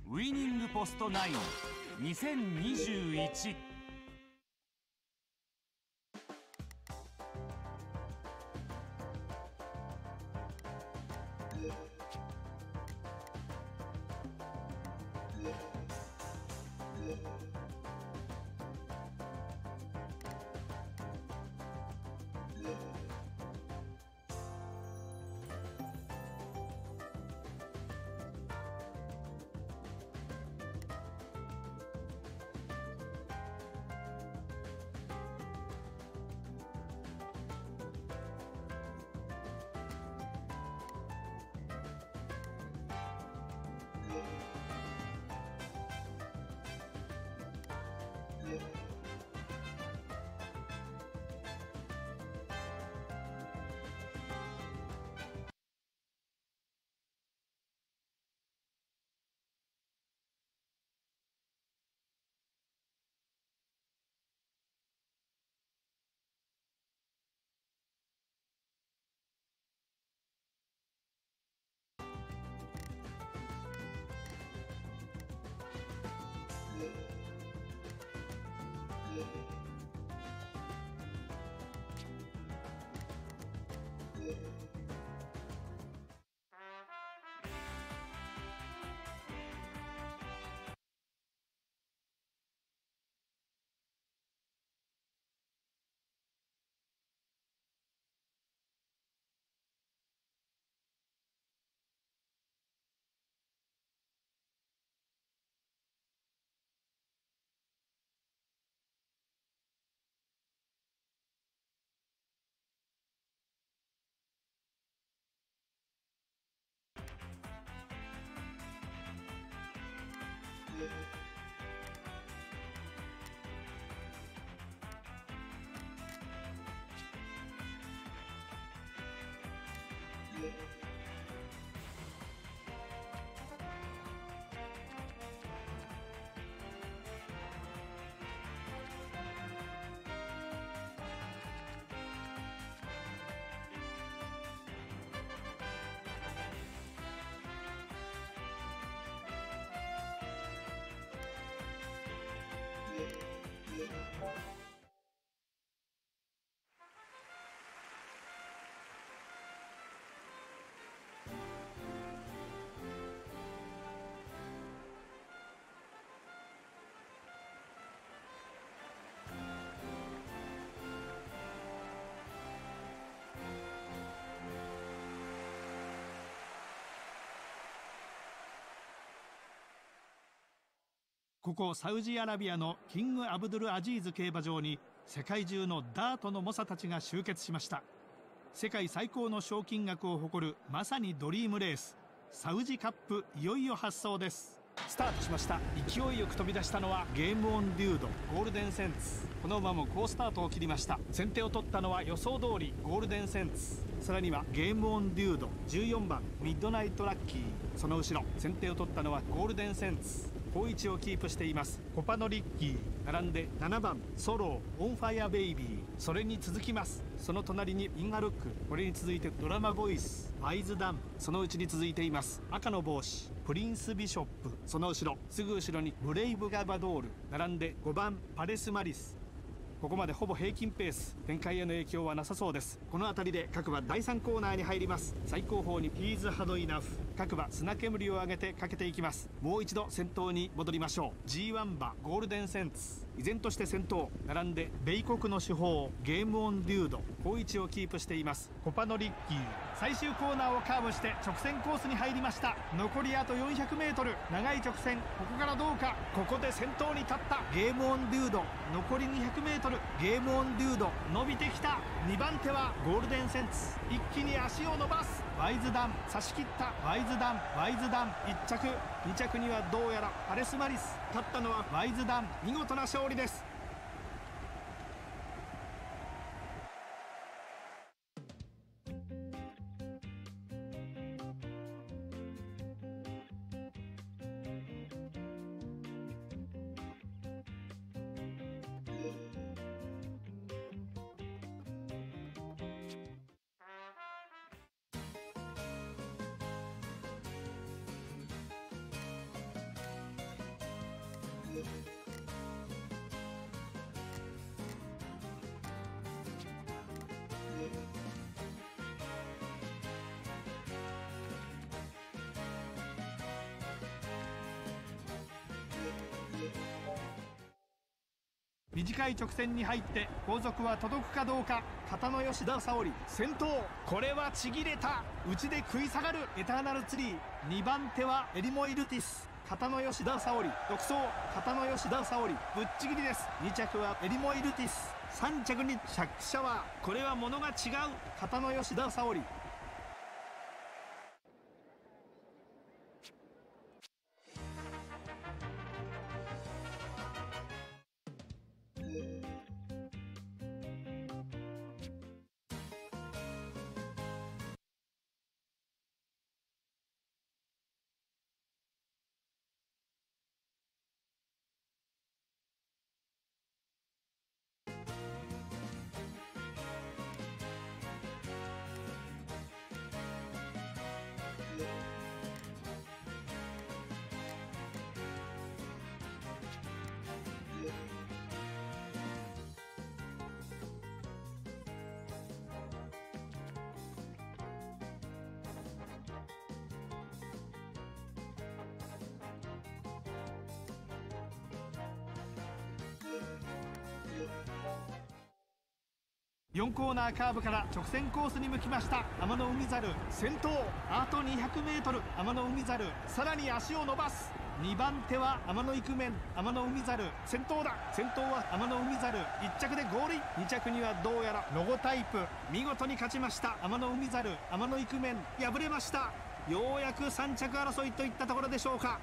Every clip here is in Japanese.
ウイニングポスト92021。 ここサウジアラビアのキングアブドゥル・アジーズ競馬場に世界中のダートの猛者たちが集結しました。世界最高の賞金額を誇るまさにドリームレース、サウジカップ、いよいよ発走です。スタートしました。勢いよく飛び出したのはゲームオンデュード、ゴールデンセンツ。この馬も好スタートを切りました。先手を取ったのは予想通りゴールデンセンツ、さらにはゲームオンデュード、14番ミッドナイトラッキー、その後ろ先手を取ったのはゴールデンセンツ、好位置をキープしていますコパノリッキー、並んで7番ソロー、オンファイアベイビー、それに続きます。その隣にインガルック、これに続いてドラマボイス、ワイズダン、そのうちに続いています赤の帽子プリンスビショップ、その後ろすぐ後ろにブレイブガバドール、並んで5番パレスマリス。ここまでほぼ平均ペース、展開への影響はなさそうです。この辺りで各馬第3コーナーに入ります。最後方にピーズハドイナフ、各馬砂煙を上げてかけていきます。もう一度先頭に戻りましょう。 G1 馬ゴールデンセンツ、依然として先頭、並んで米国の主砲ゲームオンデュード、好位置をキープしていますコパノリッキー。最終コーナーをカーブして直線コースに入りました。残りあと 400m、 長い直線、ここからどうか。ここで先頭に立ったゲームオンデュード、残り 200m、 ゲームオンデュード伸びてきた。2番手はゴールデンセンツ、一気に足を伸ばす。ワイズダン差し切った。ワイズダン1着、2着にはどうやらパレスマリス、勝ったのはワイズダン、見事な勝利です。 短い直線に入って後続は届くかどうか。片野吉田沙保里先頭。これはちぎれた。内で食い下がるエターナルツリー。2番手はエリモイルティス。片野吉田沙保里独走。片野吉田沙保里ぶっちぎりです。2着はエリモイルティス。3着にシャックシャワー。これは物が違う。片野吉田沙保里。4コーナーカーブから直線コースに向きました。天の海猿先頭。あと 200m。 天の海猿さらに足を伸ばす。2番手は天のイクメン。天の海猿先頭だ。先頭は天の海猿1着でゴールイン。2着にはどうやらロゴタイプ。見事に勝ちました天の海猿。天のイクメン敗れました。ようやく3着争いといったところでしょうか。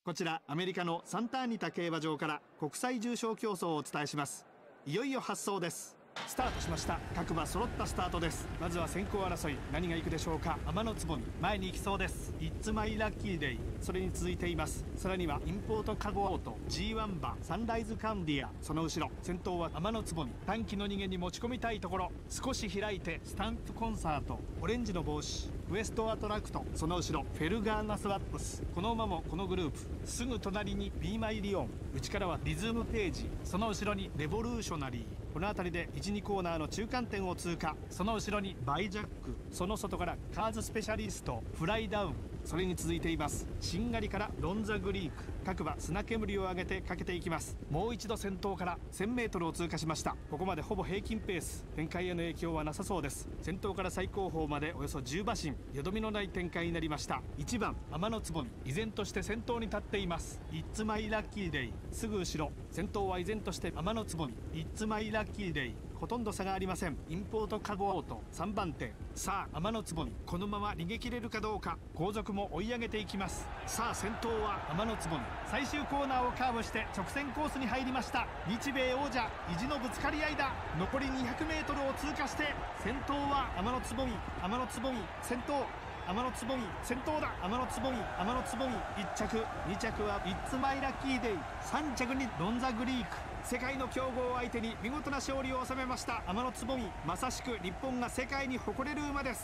こちらアメリカのサンタアニタ競馬場から国際重賞競争をお伝えします。いよいよ発走です。スタートしました。各馬揃ったスタートです。まずは先行争い、何が行くでしょうか。天のつぼみ前に行きそうです。イッツマイラッキーデイ、それに続いています。さらにはインポートカゴオート、 G1 馬サンライズカンディア、その後ろ先頭は天のつぼみ。短期の逃げに持ち込みたいところ、少し開いてスタンプコンサート、オレンジの帽子ウエストアトラクト、その後ろフェルガーナスワップス。この馬もこのグループ。すぐ隣にビーマイリオン、内からはリズムページ、その後ろにレボリューショナリー。この辺りで 1,2 コーナーの中間点を通過。その後ろにバイジャック、その外からカーズスペシャリスト、フライダウン。それに続いていますしんがりからロンザグリーク。各馬砂煙を上げてかけていきます。もう一度先頭から 1000m を通過しました。ここまでほぼ平均ペース、展開への影響はなさそうです。先頭から最後方までおよそ10馬身、よどみのない展開になりました。1番天のつぼみ、依然として先頭に立っています。イッツマイラッキーデイ、すぐ後ろ先頭は依然として天のつぼみ、イッツマイラッキーデイ。ほとんど差がありません。インポートカゴオート3番手。さあ天のつぼみ、このまま逃げ切れるかどうか。後続も追い上げていきます。さあ先頭は天のつぼみ、最終コーナーをカーブして直線コースに入りました。日米王者意地のぶつかり合いだ。残り 200m を通過して先頭は天のつぼみ。天のつぼみ先頭、天のつぼみ先頭だ。天のつぼみ、天のつぼみ1着、2着はイッツマイラッキーデイ、3着にロンザグリーク。世界の強豪を相手に見事な勝利を収めました天のつぼみ。まさしく日本が世界に誇れる馬です。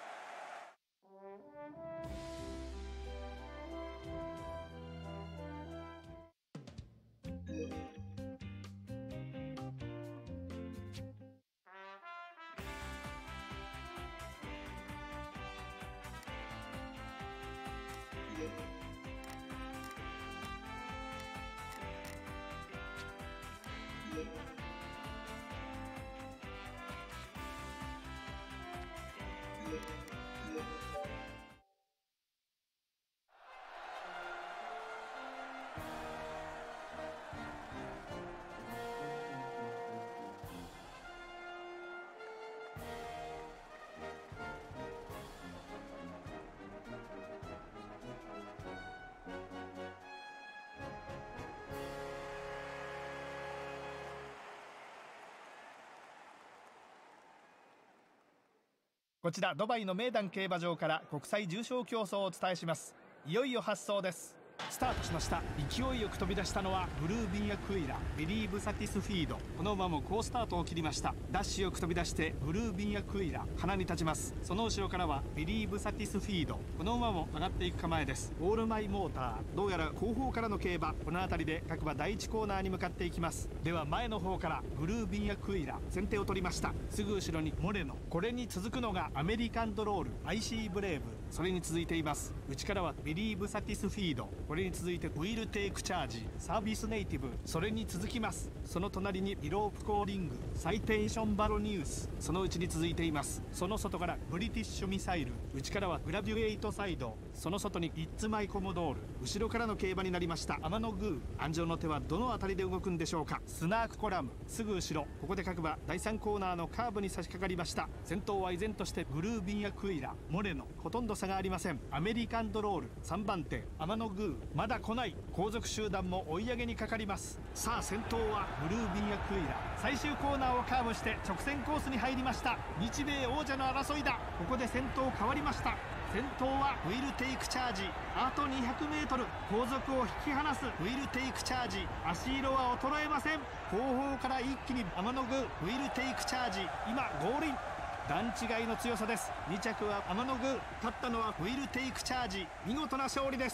こちらドバイの名丹競馬場から国際重賞競争をお伝えします。いよいよ発走です。スタートしました。勢いよく飛び出したのはブルービンアクイラ、ビリーブサティスフィード。この馬も好スタートを切りました。ダッシュよく飛び出してブルービンアクイラ鼻に立ちます。その後ろからはビリーブサティスフィード。この馬も上がっていく構えです。オールマイモーター、どうやら後方からの競馬。この辺りで各馬第1コーナーに向かっていきます。では前の方からブルービンアクイラ先手を取りました。すぐ後ろにモレノ、これに続くのがアメリカンドロール、 IC ブレイブ。それに続いています。内からはビリーブサティスフィード、これに続いてウィルテイクチャージ、サービスネイティブ。それに続きます。その隣にイロープコーリング、サイテーションバロニュース。そのうちに続いています。その外からブリティッシュミサイル、内からはグラデュエイトサイド。その外にイッツマイコモドール。後ろからの競馬になりました。天のグー、安城の手はどの辺りで動くんでしょうか。スナークコラム、すぐ後ろ。ここで各馬第3コーナーのカーブに差し掛かりました。先頭は依然としてブルービンアクイラ、モレノ。ほとんど差がありません。アメリカンドロール3番手、天のグーまだ来ない。後続集団も追い上げにかかります。さあ先頭はブルービンアクイラ、最終コーナーをカーブして直線コースに入りました。日米王者の争いだ。ここで先頭変わりました。先頭はウィルテイクチャージ、あと 200m 後続を引き離すウィルテイクチャージ。足色は衰えません。後方から一気に天のグー、ウィルテイクチャージ、今ゴールイン。段違いの強さです。2着は天のグー、勝ったのはウィルテイクチャージ。見事な勝利です。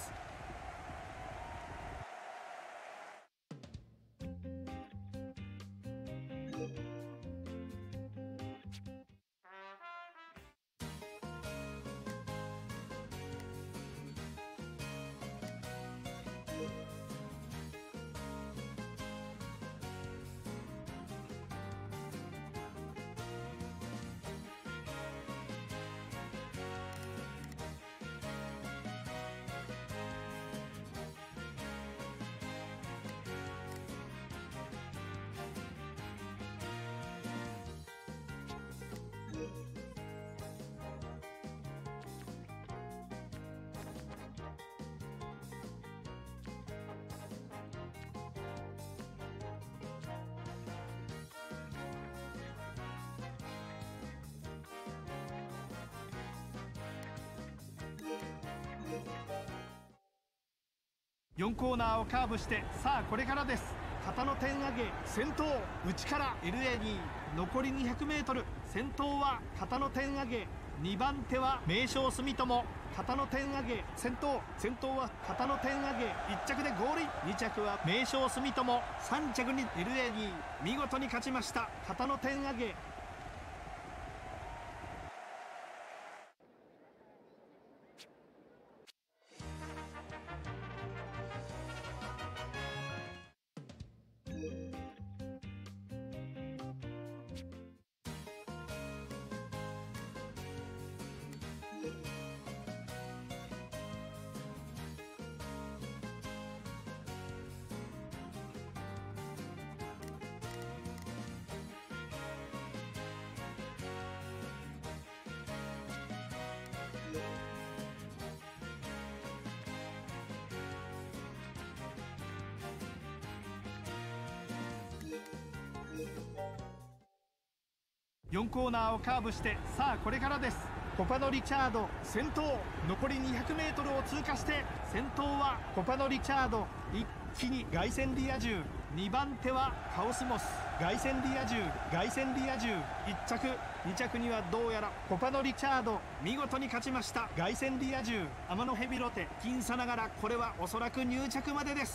4コーナーをカーブして、さあこれからです。片野天上げ先頭、内から LA2、残り 200m、 先頭は片野天上げ、2番手は名将住友。片野天上げ先頭は片野天上げ、1着でゴールイン、2着は名将住友、3着に LA2、見事に勝ちました片野天上げ。4コーナーをカーブして、さあこれからです。コパノ・リチャード先頭、残り 200m を通過して、先頭はコパノ・リチャード、一気に凱旋リア充、2番手はカオスモス、凱旋リア充、1着2着にはどうやらコパノ・リチャード、見事に勝ちました凱旋リア充。天野ヘビロテ、僅差ながらこれはおそらく入着までです。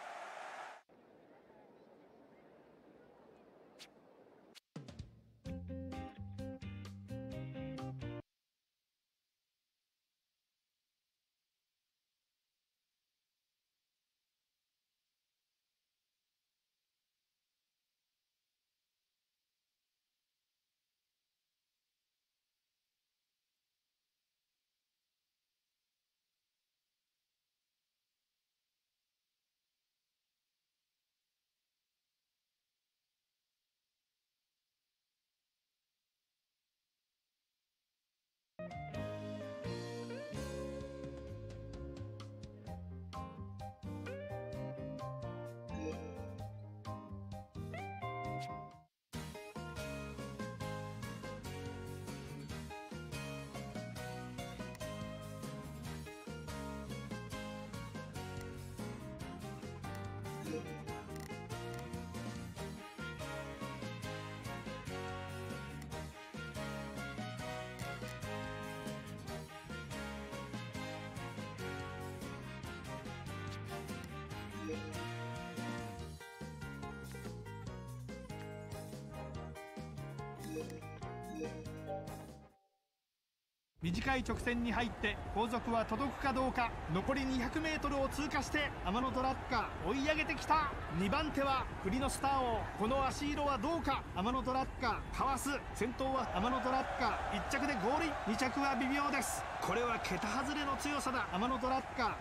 短い直線に入って後続は届くかどうか。残り 200m を通過して天野ドラッカー追い上げてきた。2番手はクリノスター王、この足色はどうか。天野ドラッカーかわす、先頭は天野ドラッカー、1着でゴールイン、2着は微妙です。これは桁外れの強さだ天野ドラッカー。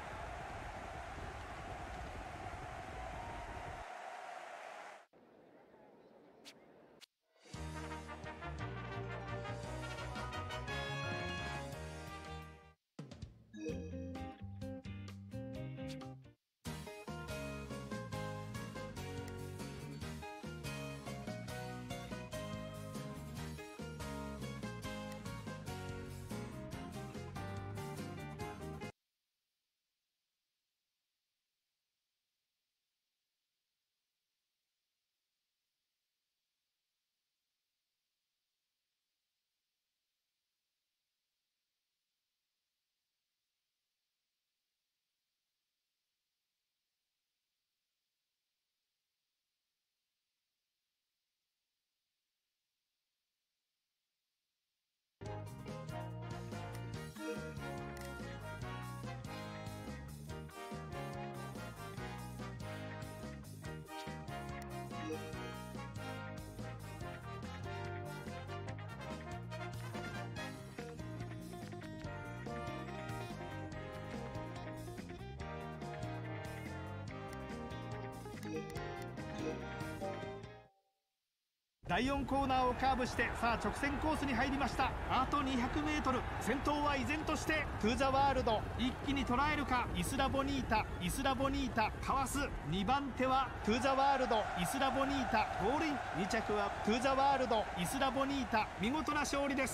第4コーナーをカーブして、さあ直線コースに入りました。あと 200m、 先頭は依然としてトゥーザワールド、一気に捉えるか。イスラボニータかわす。2番手はトゥーザワールド、イスラボニータゴールイン、2着はトゥーザワールド、イスラボニータ、見事な勝利です。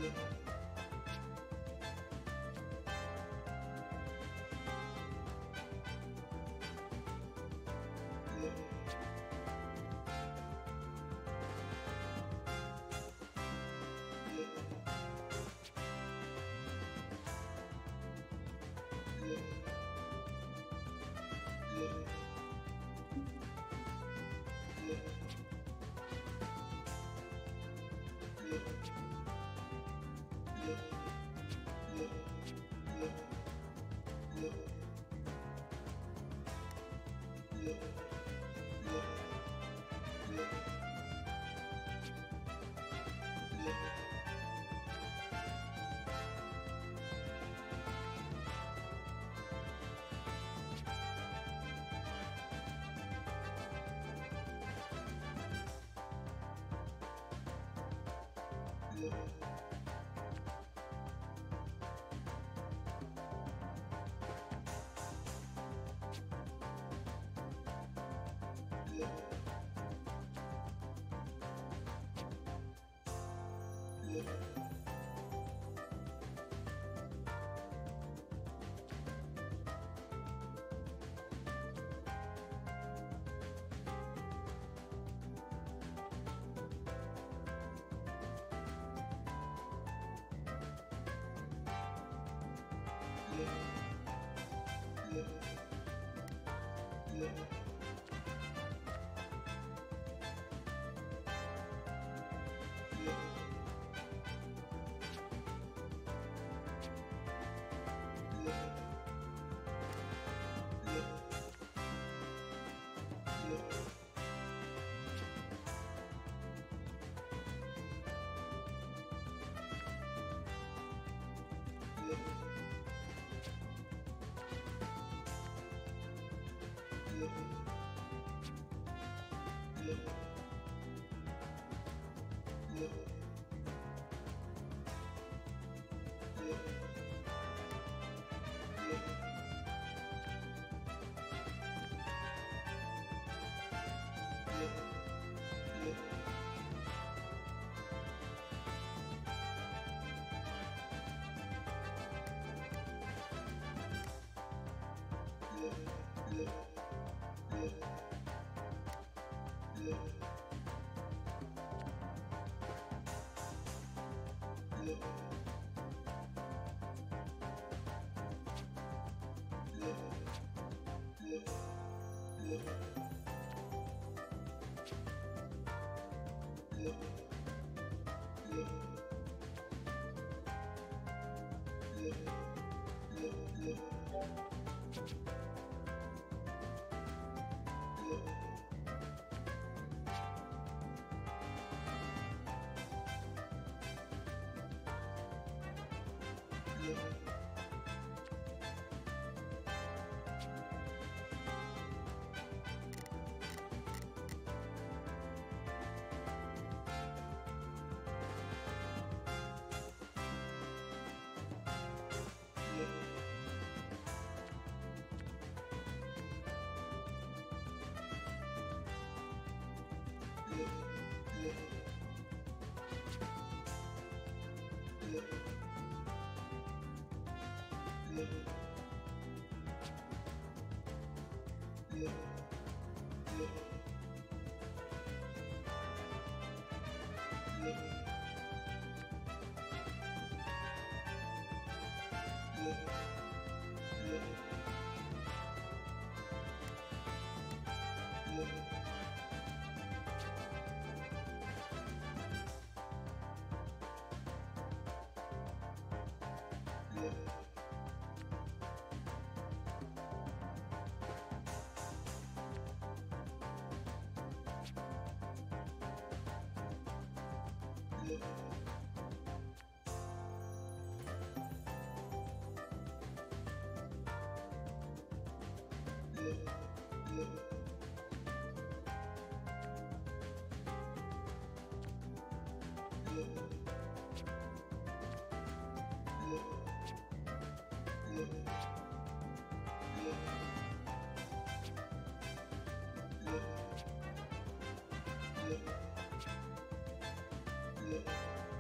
you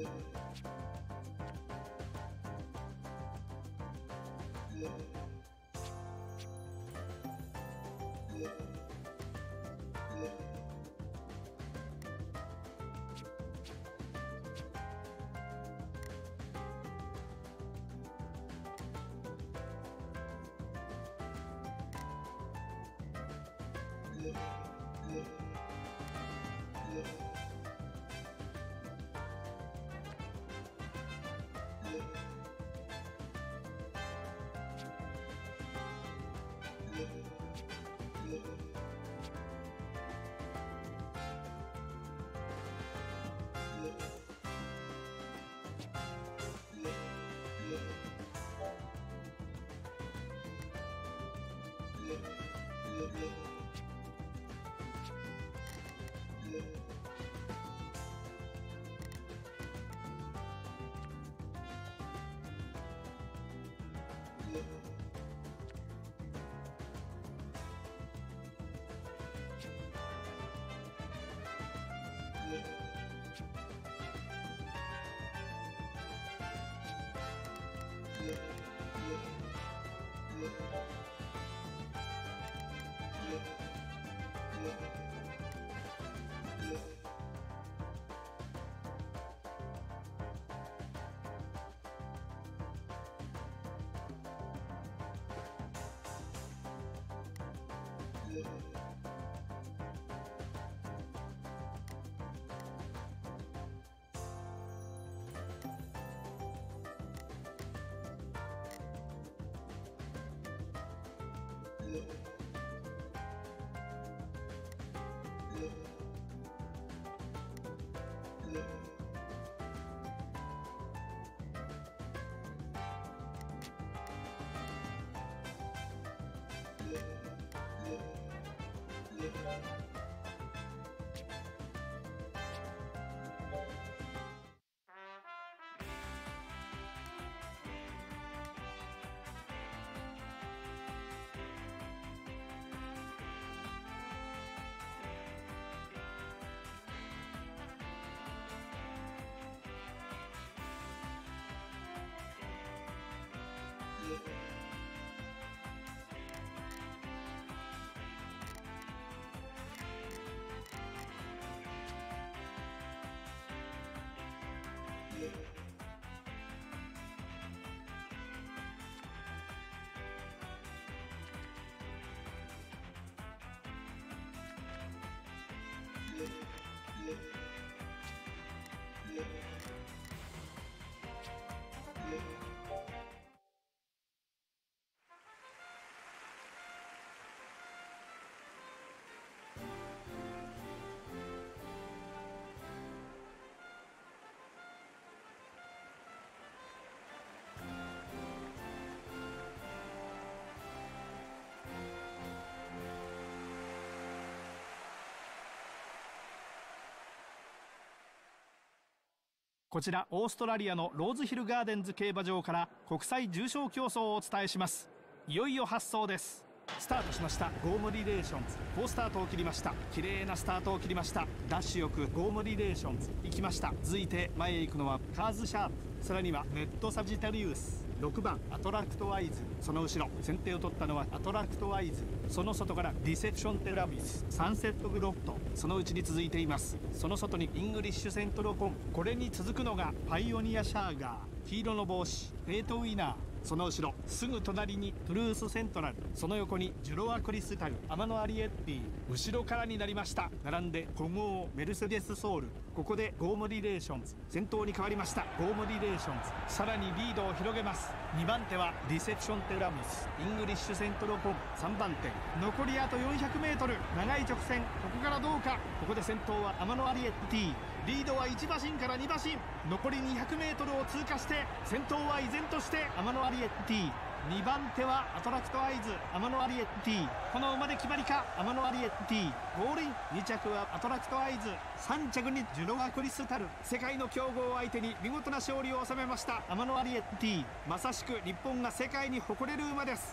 こちらオーストラリアのローズヒルガーデンズ競馬場から国際重賞競争をお伝えします。いよいよ発走です。スタートしましたゴームリレーションズ、好スタートを切りました。綺麗なスタートを切りました。ダッシュよくゴームリレーションズ行きました。続いて前へ行くのはカーズシャープ、さらにはネットサジタリウス、6番アトラクトワイズ、その後ろ先手を取ったのはアトラクトワイズ、その外からディセプションテラビス、サンセットグロット、そのうちに続いています。その外にイングリッシュセントロコン、これに続くのがパイオニアシャーガー、黄色の帽子フェイトウィナー、その後ろすぐ隣にトゥルースセントラル、その横にジュロアクリスタル、アマノアリエッティ、後ろからになりました。並んで古豪メルセデスソウル、ここでゴームリレーションズ先頭に変わりました。ゴームリレーションズさらにリードを広げます。2番手はディセプションテラミス、イングリッシュセントロコン、3番手残りあと 400m、 長い直線、ここからどうか。ここで先頭はアマノアリエッティ、リードは1馬身から2馬身、残り 200m を通過して先頭は依然としてアマノアリエッティ、2番手はアトラクトアイズ、アマノアリエッティ、この馬で決まりか。アマノアリエッティゴールイン、2着はアトラクトアイズ、3着にジュロアクリスタル、世界の強豪を相手に見事な勝利を収めましたアマノアリエッティ。まさしく日本が世界に誇れる馬です。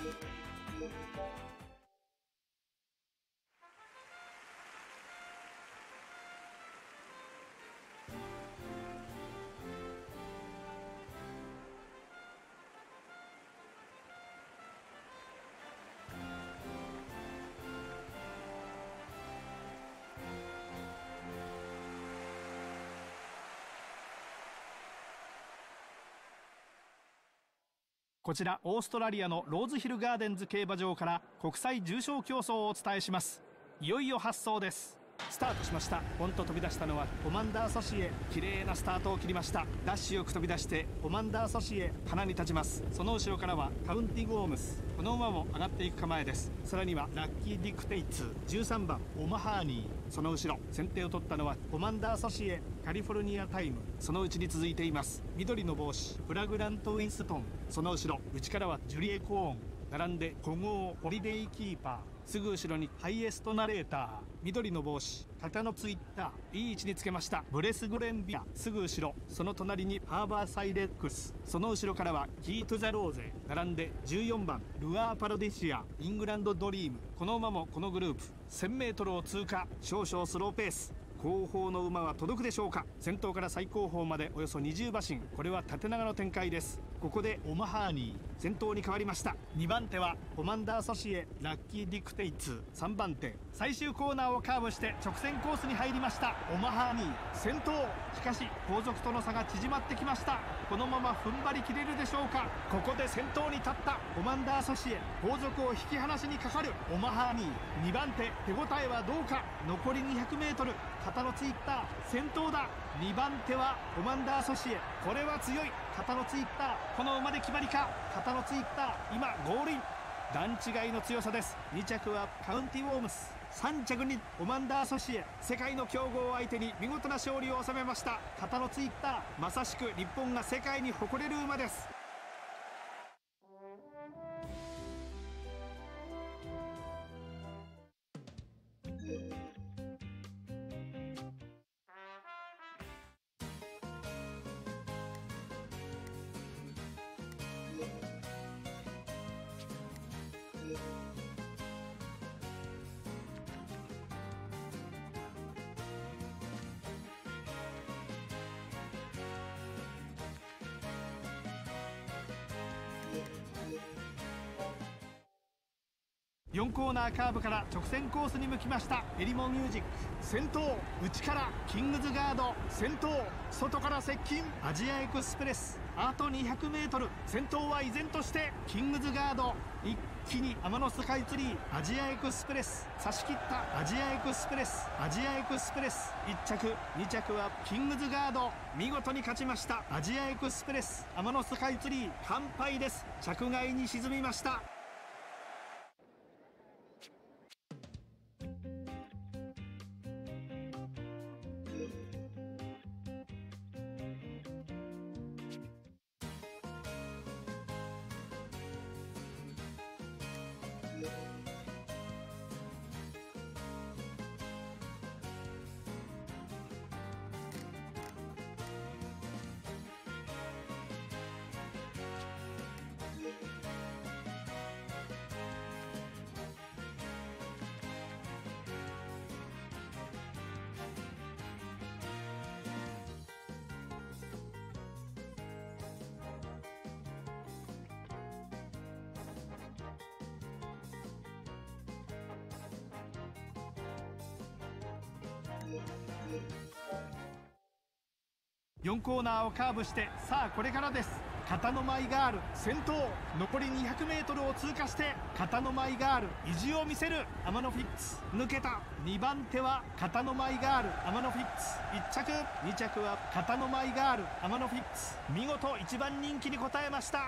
こちらオーストラリアのローズヒルガーデンズ競馬場から国際重賞競争をお伝えします。いよいよ発走です。スタートしました。ポンと飛び出したのはコマンダーソシエ。綺麗なスタートを切りました。ダッシュよく飛び出してコマンダーソシエ鼻に立ちます。その後ろからはカウンティグオームス、この馬も上がっていく構えです。さらにはラッキーディクテイツ、13番オマハーニー、その後ろ先手を取ったのはコマンダーソシエ、カリフォルニアタイム、そのうちに続いています。緑の帽子フラグラントウィンストン、その後ろ内からはジュリエコーン、並んで古豪ホリデイキーパー、すぐ後ろにハイエストナレーター、緑の帽子型のツイッター、いい位置につけました。ブレスグレンビア、すぐ後ろその隣にハーバーサイレックス、その後ろからはキート・ザ・ローゼ、並んで14番ルアー・パロディシア、イングランドドリーム、この馬もこのグループ 1000m を通過、少々スローペース。後方の馬は届くでしょうか。先頭から最後方までおよそ20馬身、これは縦長の展開です。ここでオマハーニー先頭に変わりました。2番手はコマンダーソシエ、ラッキーディクテイツ、3番手最終コーナーをカーブして直線コースに入りました。オマハーニー先頭、しかし後続との差が縮まってきました。このまま踏ん張りきれるでしょうか。ここで先頭に立ったコマンダーソシエ、後続を引き離しにかかるオマハーニー。2番手手応えはどうか。残り 200m、肩のついた先頭だ。2番手はコマンダーソシエ、これは強い。肩のついたこの馬で決まりか。肩のついた今ゴールイン、段違いの強さです。2着はカウンティウォームス、3着にコマンダーソシエ、世界の強豪を相手に見事な勝利を収めました。肩のついたまさしく日本が世界に誇れる馬です。4コーナーカーブから直線コースに向きました。エリモミュージック先頭、内からキングズガード先頭、外から接近アジアエクスプレス、あと 200m、 先頭は依然としてキングズガード。一気に天のスカイツリー、アジアエクスプレス差し切った。アジアエクスプレス、アジアエクスプレス1着2着はキングズガード、見事に勝ちました。アジアエクスプレス、天のスカイツリー完敗です。着外に沈みました。4コーナーをカーブして、さあこれからです。片のマイガール先頭、残り 200m を通過して片のマイガール意地を見せる。アマノフィッツ抜けた。2番手は片のマイガールアマノフィッツ1着、2着は片のマイガールアマノフィッツ、見事1番人気に応えました。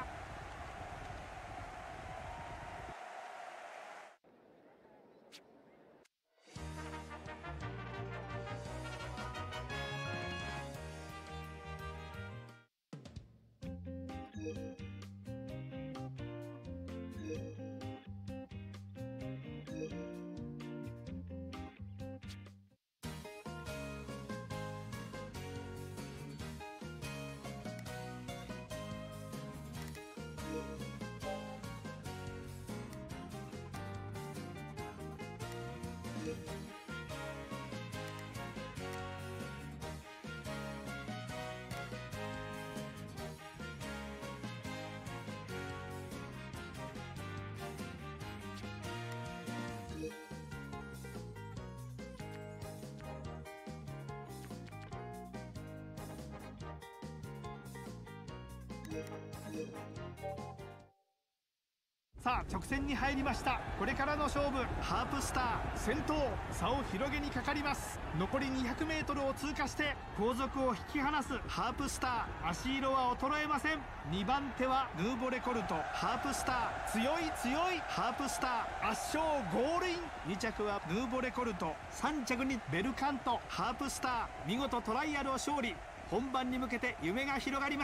さあ直線に入りました。これからの勝負、ハープスター先頭、差を広げにかかります。残り 200m を通過して後続を引き離すハープスター、足色は衰えません。2番手はヌーボレコルト、ハープスター強い強い、ハープスター圧勝ゴールイン。2着はヌーボレコルト、3着にベルカント、ハープスター見事トライアルを勝利。本番に向けて夢が広がります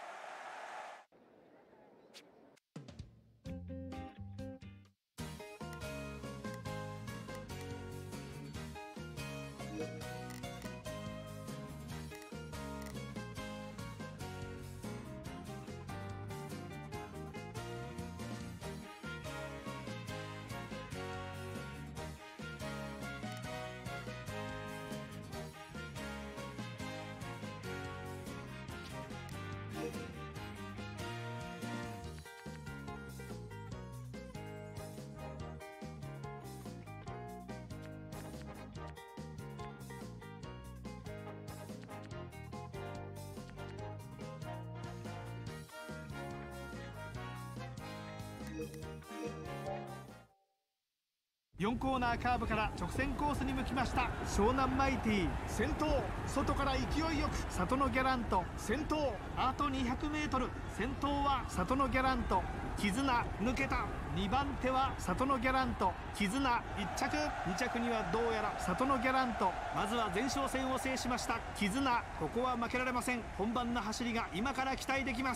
。4コーナーカーブから直線コースに向きました。湘南マイティ先頭、外から勢いよく里のギャラント先頭、あと 200m、 先頭は里のギャラント、絆抜けた。2番手は里のギャラント、絆1着、2着にはどうやら里のギャラント。まずは前哨戦を制しました絆、ここは負けられません。本番の走りが今から期待できます。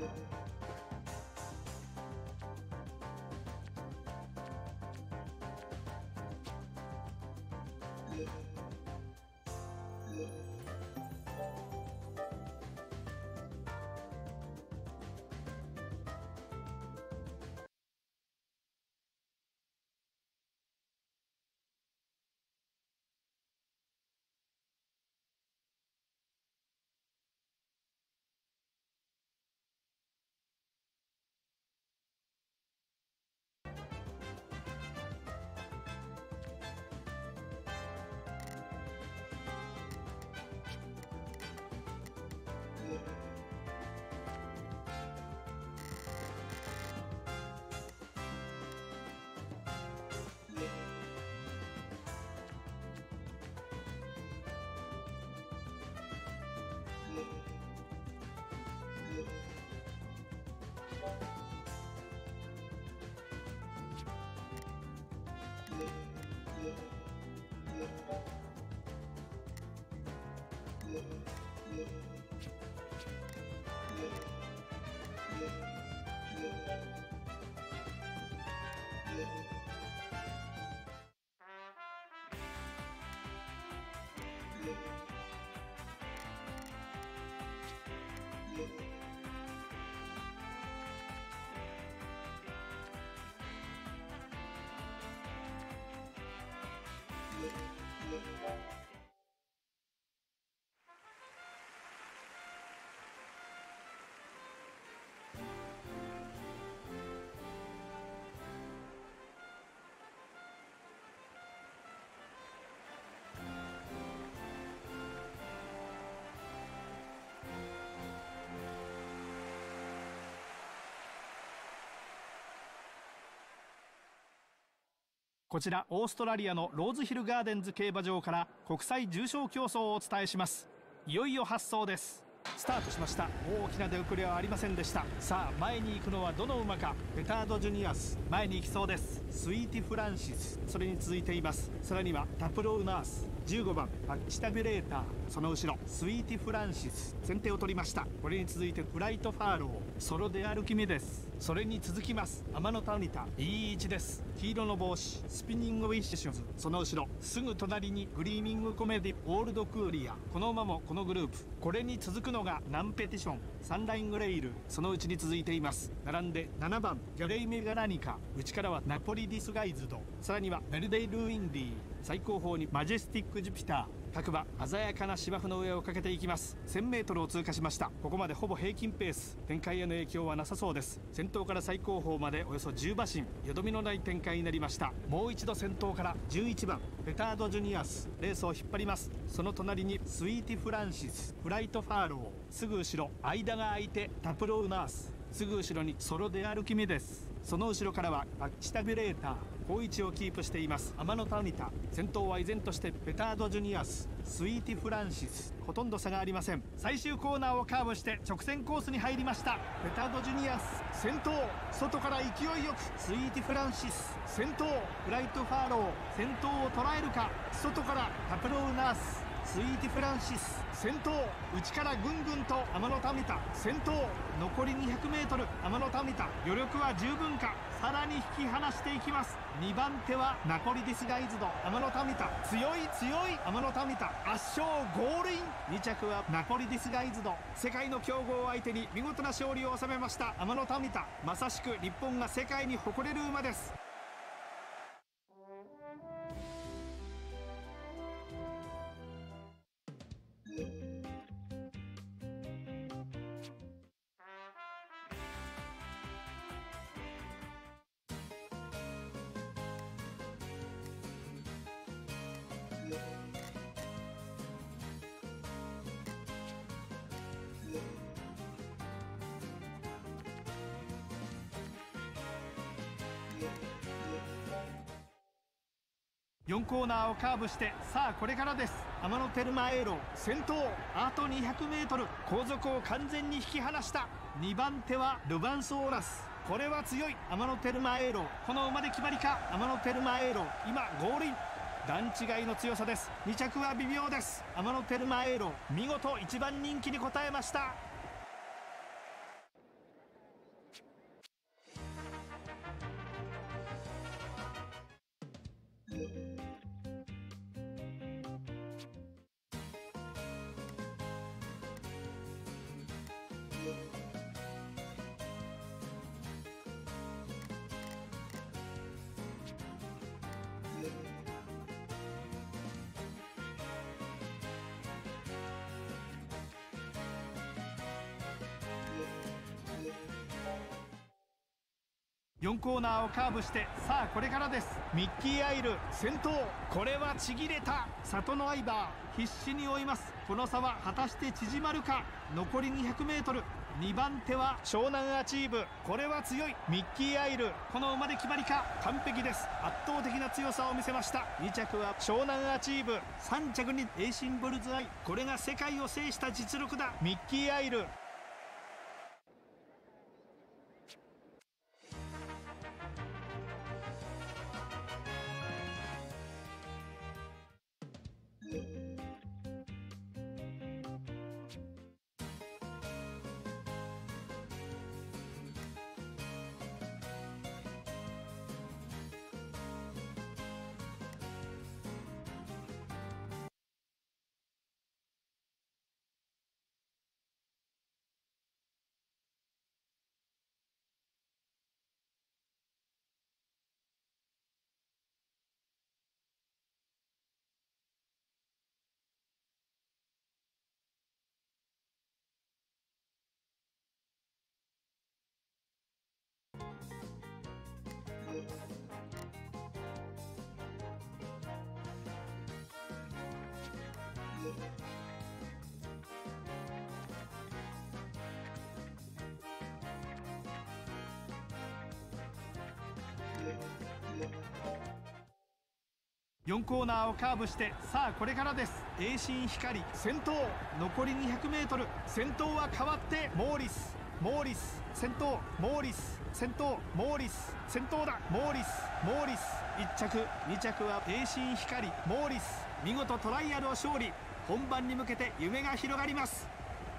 こちらオーストラリアのローズヒルガーデンズ競馬場から国際重賞競争をお伝えします。いよいよ発走です。スタートしました。大きな出遅れはありませんでした。さあ前に行くのはどの馬か。ペタード・ジュニアス前に行きそうです。スイーティ・フランシスそれに続いています。さらにはタプロウナース、15番パッチタビュレーター、その後ろスイーティ・フランシス先手を取りました。これに続いてフライト・ファーロー、ソロで歩き目です。それに続きます天野タニタ、いい位置です。黄色の帽子スピニングウィッシュズ、その後ろすぐ隣にグリーミングコメディオールドクーリア、この馬もこのグループ。これに続くのがナンペティション、サンライングレイル、そのうちに続いています。並んで7番ギャレイメガラニカ、内からはナポリディスガイズド、さらにはベルデイルーインディ、最後方にマジェスティックジュピター。各馬鮮やかな芝生の上をかけていきます。 1000m を通過しました。ここまでほぼ平均ペース、展開への影響はなさそうです。先頭から最後方までおよそ10馬身、よどみのない展開になりました。もう一度先頭から11番ペタード・ジュニアスレースを引っ張ります。その隣にスイーティ・フランシス、フライト・ファーロー、すぐ後ろ間が空いてタプロウナース、すぐ後ろにソロで歩き目です。その後ろからはパッチタビュレーター、好位置をキープしています天野タニタ。先頭は依然としてペタード・ジュニアス、スイーティ・フランシス、ほとんど差がありません。最終コーナーをカーブして直線コースに入りました。ペタード・ジュニアス先頭、外から勢いよくスイーティ・フランシス先頭、フライト・ファーロー先頭を捉えるか。外からタプロウナース、スイーティ・フランシス先頭、内からぐんぐんと天野タミタ先頭、残り 200m 天野タミタ余力は十分か。さらに引き離していきます。2番手はナポリディスガイズド、天野タミタ強い天野タミタ圧勝ゴールイン。2着はナポリディスガイズド、世界の強豪を相手に見事な勝利を収めました天野タミタ。まさしく日本が世界に誇れる馬です。4コーナーをカーブして、さあこれからです。天野テルマエーロ先頭、あと 200m 後続を完全に引き離した。2番手はルヴァンスオーラス、これは強い天野テルマエーロ、この馬で決まりか。天野テルマエーロ今ゴールイン、段違いの強さです。2着は微妙です。天野テルマエーロ見事1番人気に応えました。 4コーナーをカーブして、さあこれからです。ミッキー・アイル先頭。これはちぎれた。里のアイバー必死に追います。この差は果たして縮まるか。残り 200m、 2番手は湘南アチーブ。これは強い。ミッキー・アイル、この馬で決まりか。完璧です。圧倒的な強さを見せました。2着は湘南アチーブ、3着にエイシンボルズアイ。これが世界を制した実力だ。ミッキー・アイル。4コーナーをカーブして、さあこれからです。栄新光先頭。残り 200m、 先頭は変わってモーリス。モーリス先頭。モーリス先頭。モーリス先頭だ。モーリス1着。2着は栄新光。モーリス見事トライアルを勝利。本番に向けて夢が広がります。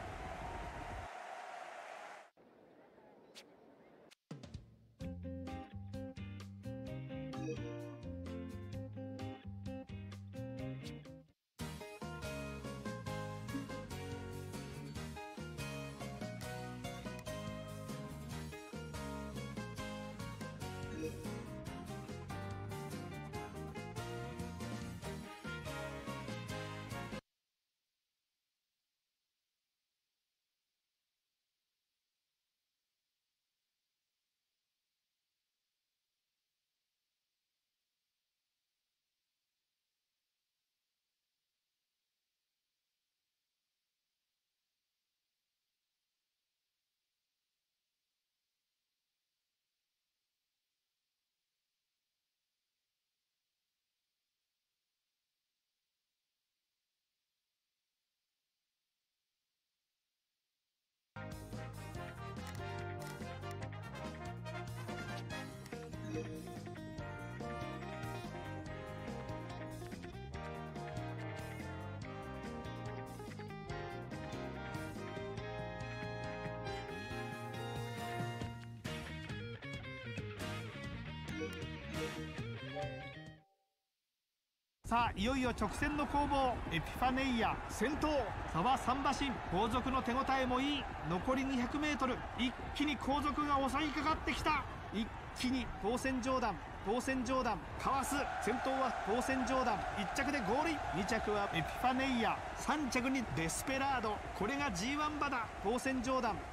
さあいよいよ直線の攻防。エピファネイア先頭。差は3馬身。後続の手応えもいい。残り 200m、 一気に後続が襲いかかってきた。一気に当選上段かわす。先頭は当選上段。1着でゴールイン。2着はエピファネイア、3着にデスペラード。これが G1 馬だ。当選上段。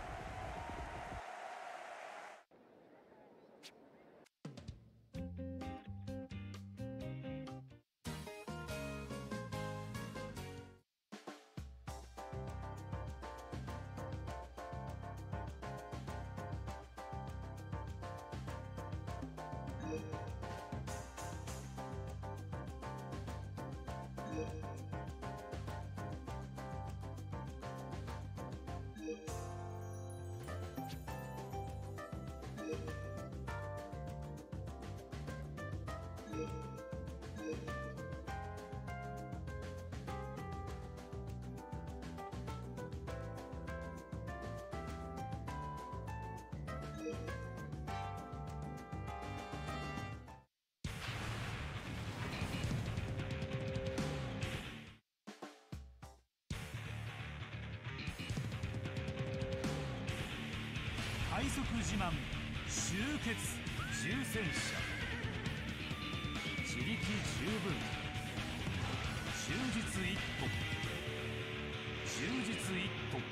快速自慢集結重戦車。自力十分。充実一歩。充実一歩。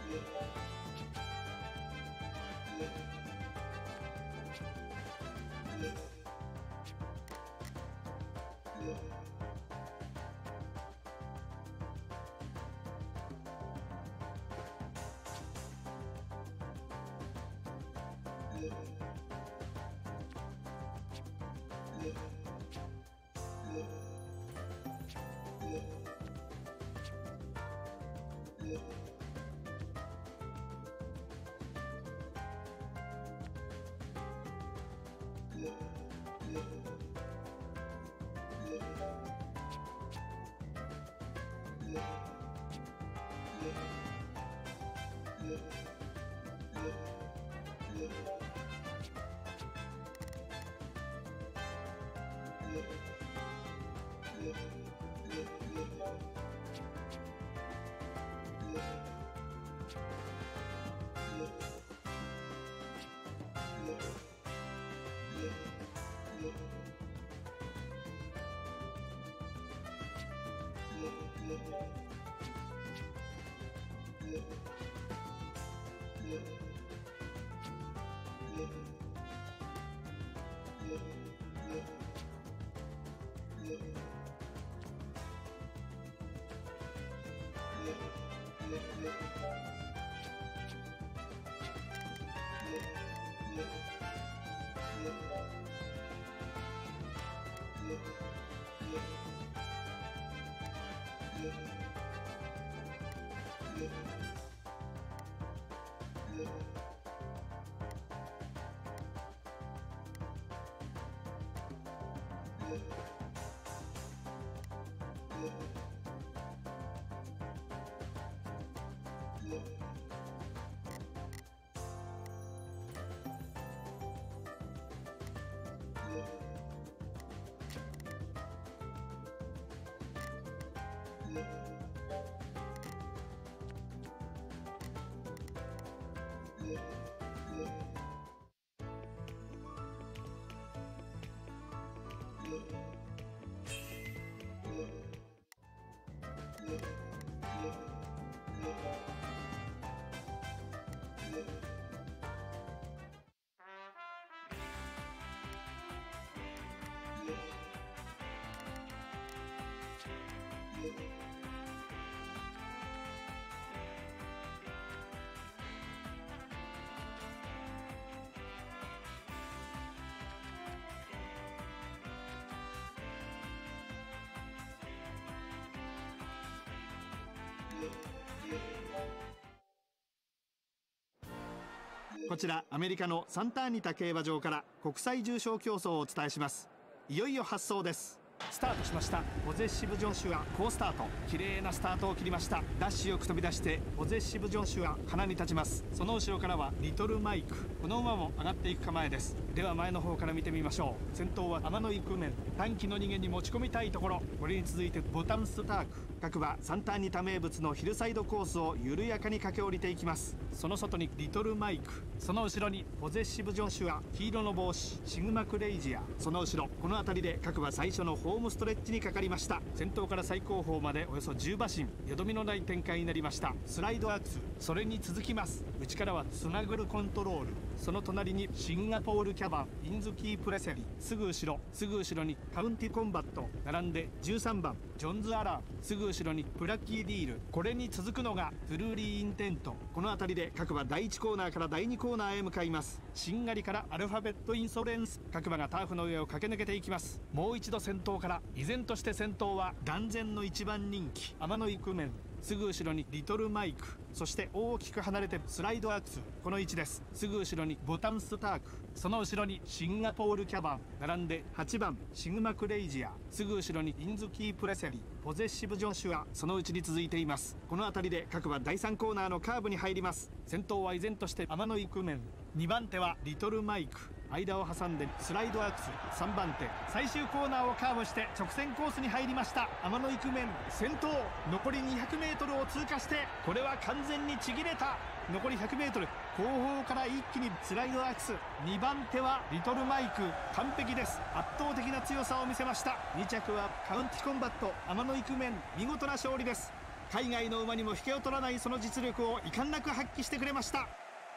こちらアメリカのサンタアニタ競馬場から国際重賞競争をお伝えします。いよいよ発走です。スタートしました。ポゼッシブジョンシュが好スタート、綺麗なスタートを切りました。ダッシュよく飛び出してポゼッシブジョンシュが鼻に立ちます。その後ろからはリトルマイク、この馬も上がっていく構えです。では前の方から見てみましょう。先頭は天野イクメン、短期の逃げに持ち込みたいところ、これに続いてボタンスターク、各馬サンタアニタ名物のヒルサイドコースを緩やかに駆け下りていきます。その外にリトルマイク、その後ろにポゼッシブジョンシュア、黄色の帽子シグマクレイジア、その後ろこの辺りで各馬最初のホームストレッチにかかりました。先頭から最後方までおよそ10馬身、よどみのない展開になりました。スライドアクス、それに続きます。内からはスナグルコントロール、その隣にシンガポールキャバン、インズキープレセリ、すぐ後ろにカウンティコンバット、並んで13番ジョンズアラーム、すぐ後ろにブラッキーディール、これに続くのがトゥルーリーインテント。この辺りで各馬第1コーナーから第2コーナーへ向かいます。しんがりからアルファベットインソレンス、各馬がターフの上を駆け抜けていきます。もう一度先頭から、依然として先頭は断然の1番人気天野イクメン、すぐ後ろにリトルマイク、そして大きく離れてスライドアクス、この位置です。すぐ後ろにボタンスターク、その後ろにシンガポールキャバン、並んで8番シグマクレイジア、すぐ後ろにインズキープレセリ、ポゼッシブジョンシュア、そのうちに続いています。この辺りで各馬第3コーナーのカーブに入ります。先頭は依然として天野イクメン、2番手はリトルマイク、間を挟んでスライドアクス、3番手最終コーナーをカーブして直線コースに入りました。天野イクメン先頭、残り 200m を通過して、これは完全にちぎれた。残り 100m 後方から一気にスライドアクス、2番手はリトルマイク、完璧です。圧倒的な強さを見せました。2着はカウンティコンバット、天野イクメン、見事な勝利です。 海外の馬にも引けを取らないその実力を遺憾なく発揮してくれました。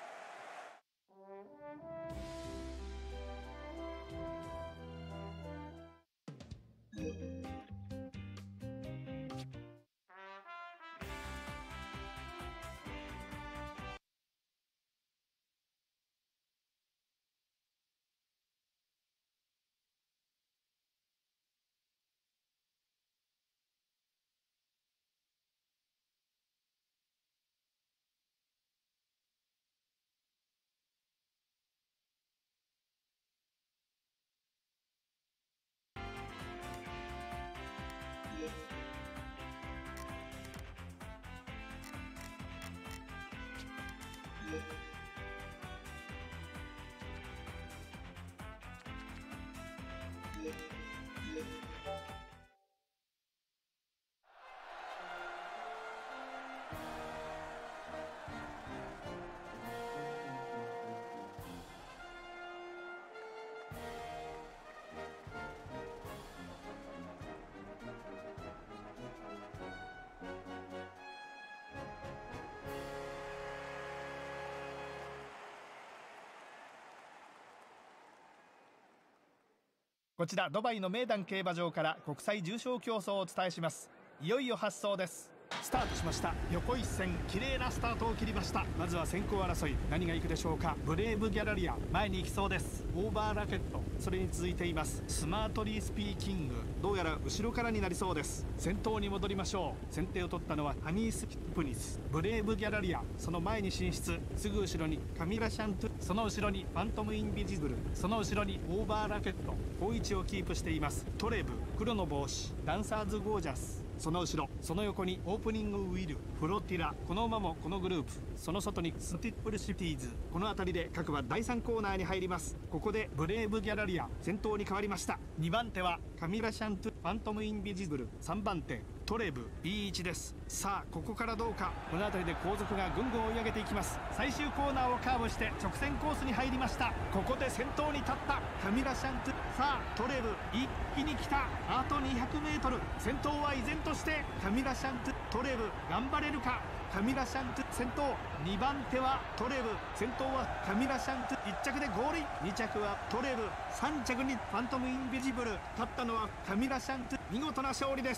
こちらドバイの名壇競馬場から国際重賞競争をお伝えします。いよいよ発走です。スタートしました。横一線綺麗なスタートを切りました。まずは先行争い、何がいくでしょうか。ブレイブギャラリア前に行きそうです。オーバーラケット、それに続いていますスマートリースピーキング、どうやら後ろからになりそうです。先頭に戻りましょう。先手を取ったのはハニース・キップニス。ブレイブギャラリアその前に進出、すぐ後ろにカミラ・シャントゥ、その後ろにファントム・インビジブル、その後ろにオーバーラケット、好位置をキープしています。トレブ、黒の帽子、ダンサーズ・ゴージャス、その後ろ、その横にオープニングウィル、フロティラ、この馬もこのグループ、その外にスティップルシティーズ、この辺りで各馬第3コーナーに入ります。ここでブレイブギャラリア先頭に変わりました。2番手はカミラ・シャントゥ、ファントム・インビジブル、3番手トレブ B1 です。さあここからどうか。この辺りで後続がぐんぐん追い上げていきます。最終コーナーをカーブして直線コースに入りました。ここで先頭に立ったカミラ・シャントゥ、さあトレブ一気に来た。あと 200m、 先頭は依然としてカミラ・シャントゥ、トレブ頑張れるか。カミラ・シャントゥ先頭、2番手はトレブ、先頭はカミラ・シャントゥ、1着でゴールイン、2着はトレブ、3着にファントム・インビジブル、勝ったのはカミラ・シャントゥ、見事な勝利です。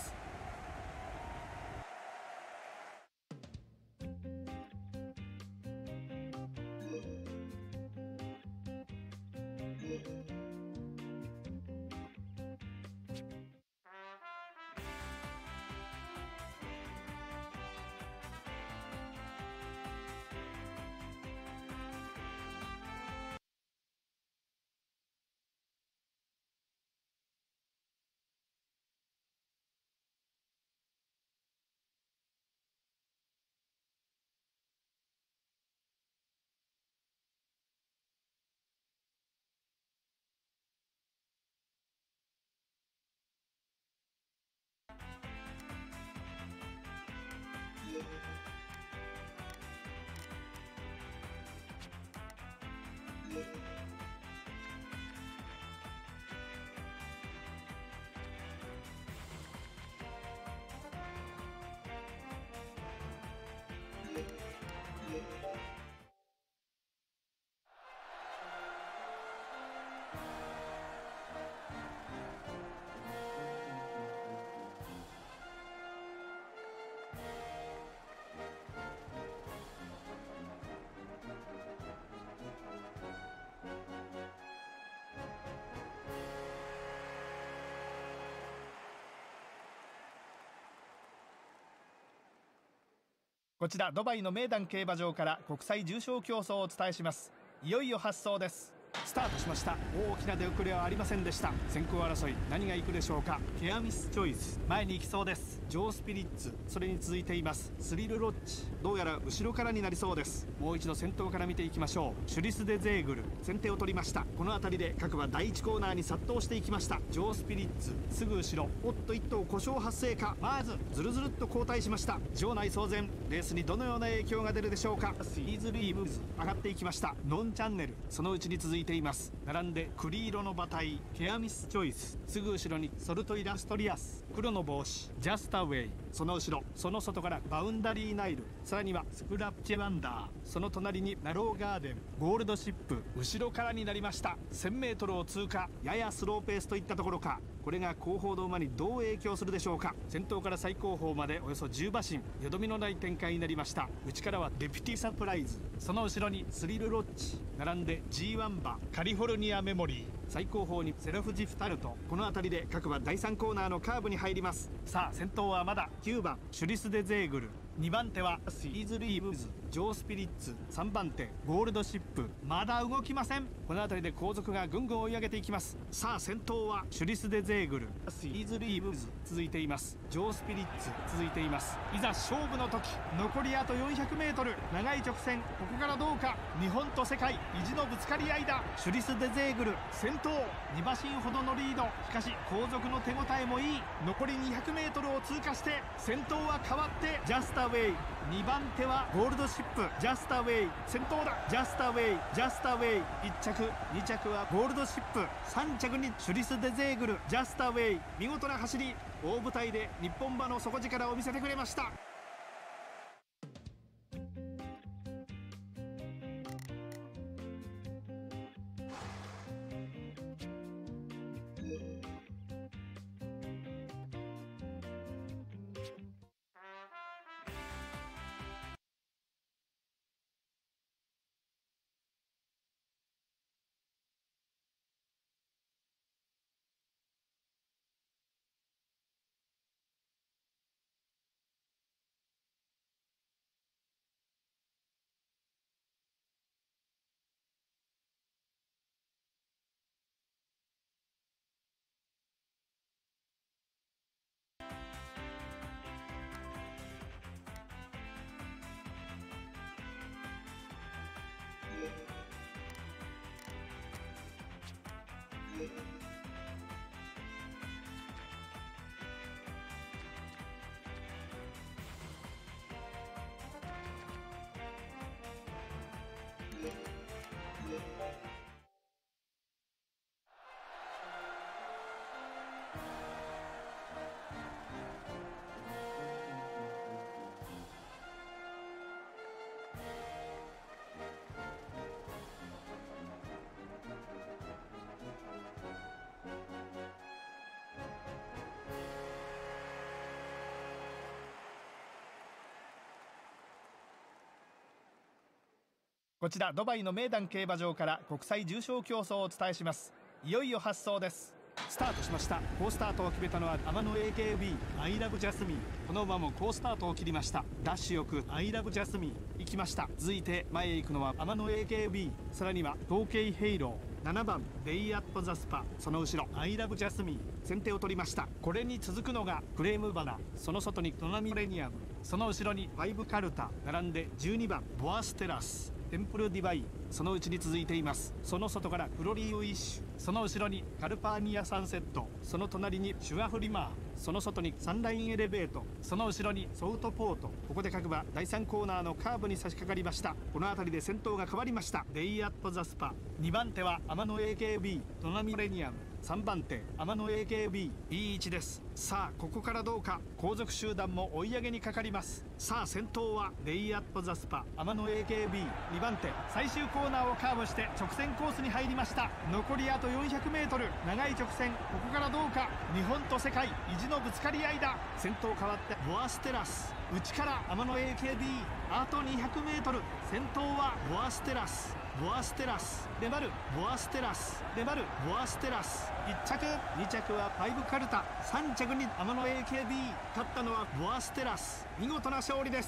こちらドバイの名壇競馬場から国際重賞競争をお伝えします。いよいよ発走です。スタートしました。大きな出遅れはありませんでした。先行争い、何がいくでしょうか。ケアミスチョイス前に行きそうです。ジョースピリッツ、それに続いていますスリルロッチ、どうやら後ろからになりそうです。もう一度先頭から見ていきましょう。シュリス・デ・ゼーグル先手を取りました。この辺りで各馬第1コーナーに殺到していきました。ジョースピリッツすぐ後ろ、おっと1頭故障発生か。まずずるずるっと後退しました。場内騒然、レースにどのような影響が出るでしょうか。シーズリーブズ上がっていきました。ノンチャンネルそのうちに続いています。並んで栗色の馬体ケアミスチョイス、すぐ後ろにソルトイラストリアス、黒の帽子ジャスタウェイ、 その後ろ、その外からバウンダリーナイル、さらにはスクラッチワンダー、その隣にナローガーデン、ゴールドシップ、後ろからになりました。 1000m を通過、ややスローペースといったところか。これが後方の馬にどう影響するでしょうか。先頭から最後方までおよそ10馬身、よどみのない展開になりました。内からはデピュティサプライズ、その後ろにスリルロッチ、並んで G1 馬カリフォルニアメモリー、最後方にセラフジフタルト。この辺りで各馬第3コーナーのカーブに入ります。さあ先頭はまだ9番シュリス・デ・ゼーグル、2番手はシーズリーブズ、ジョー・スピリッツ、3番手ゴールドシップ、まだ動きません。この辺りで後続がぐんぐん追い上げていきます。さあ先頭はシュリス・デ・ゼーグル、シーズリーブズ続いています。ジョー・スピリッツ続いています。いざ勝負の時、残りあと 400m、 長い直線、ここからどうか。日本と世界意地のぶつかり合いだ。シュリス・デ・ゼーグル先頭、2馬身ほどのリード。しかし後続の手応えもいい。残り 200m を通過して先頭は変わってジャスタウェイ、2番手はゴールドシップ、ジャスタウェイ先頭だ。ジャスタウェイ、ジャスタウェイ、1着2着はゴールドシップ、3着にシュリス・デ・ゼーグル、ジャスタウェイ、見事な走り、大舞台で日本馬の底力を見せてくれました。こちらドバイの名丹競馬場から国際重賞競争をお伝えします。いよいよ発走です。スタートしました。好スタートを決めたのは天野 AKB アイラブジャスミン。この馬も好スタートを切りました。ダッシュよくアイラブジャスミン行きました。続いて前へ行くのは天野 AKB、 さらには東京ヘイロー、7番ベイアットザスパ、その後ろアイラブジャスミン先手を取りました。これに続くのがクレームバナ、その外にトナミレニアム、その後ろにファイブカルタ、並んで12番ボアステラス、テンプルディバイン、そのうちに続いています。その外からフロリーウィッシュ、その後ろにカルパーニアサンセット、その隣にシュアフリマー、その外にサンラインエレベート、その後ろにソウトポート。ここで各馬第3コーナーのカーブに差し掛かりました。この辺りで先頭が変わりました。ベイアットザスパ、2番手は天野 AKB トナミレニアム、3番手天野 AKB、 いい位置です。さあここからどうか。後続集団も追い上げにかかります。さあ先頭はベイアットザスパ、天野 AKB、 2番手最終コーナーをカーブして直線コースに入りました。残りあと 400m、 長い直線、ここからどうか。日本と世界意地のぶつかり合いだ。先頭変わってボアステラス、内から天野 AKB、 あと 200m、 先頭はボアステラス、ボアステラス粘る、ボアステラス粘る、ボアステラス、1着2着はファイブカルタ、3着に天野 AKB、 勝ったのはボアステラス。見事な勝利です。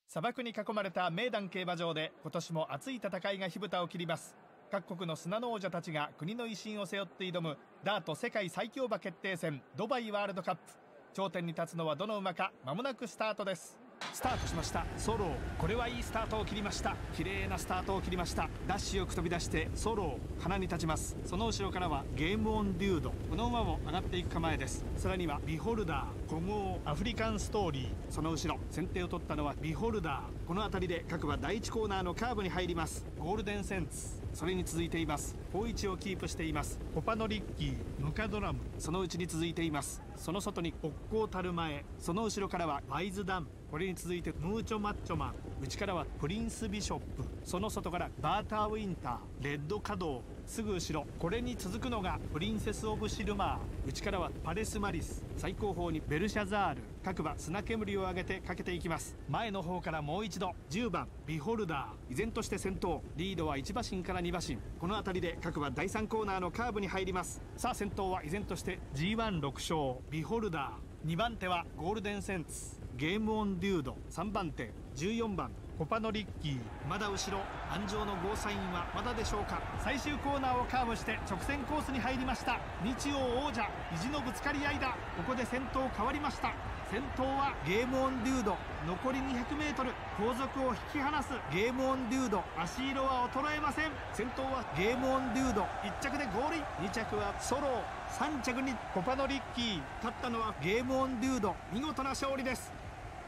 砂漠に囲まれた名丹競馬場で今年も熱い戦いが火蓋を切ります。各国の砂の王者たちが国の威信を背負って挑むダート世界最強馬決定戦ドバイワールドカップ。頂点に立つのはどの馬か、間もなくスタートです。スタートしました。ソロー、これはいいスタートを切りました。綺麗なスタートを切りました。ダッシュよく飛び出してソロー、鼻に立ちます。その後ろからはゲームオンデュード、この馬も上がっていく構えです。さらにはビホルダー、古豪、アフリカンストーリー、その後ろ先手を取ったのはビホルダー。この辺りで各馬第1コーナーのカーブに入ります。ゴールデンセンツ、それに続いています。好位置をキープしています。コパノリッキー、ムカドラム、そのうちに続いています。その外に国交たる前、その後ろからはワイズダン、これに続いてムーチョマッチョマン、内からはプリンスビショップ、その外からバーターウィンター、レッドカドー、すぐ後ろこれに続くのがプリンセスオブシルマー、内からはパレスマリス、最後方にベルシャザール、各馬砂煙を上げてかけていきます。前の方からもう一度10番ビホルダー、依然として先頭、リードは1馬身から2馬身。この辺りで各馬第3コーナーのカーブに入ります。さあ先頭は依然として G16 勝ビホルダー、2番手はゴールデンセンツ、ゲームオンデュード、3番手14番コパノリッキー、まだ後ろ安城のゴーサインはまだでしょうか。最終コーナーをカーブして直線コースに入りました。日曜王者意地のぶつかり合いだ。ここで先頭変わりました。先頭はゲームオンデュード、残り 200m、 後続を引き離すゲームオンデュード、足色は衰えません。先頭はゲームオンデュード、1着でゴールイン、2着はソロー、3着にコパノリッキー、勝ったのはゲームオンデュード、見事な勝利です。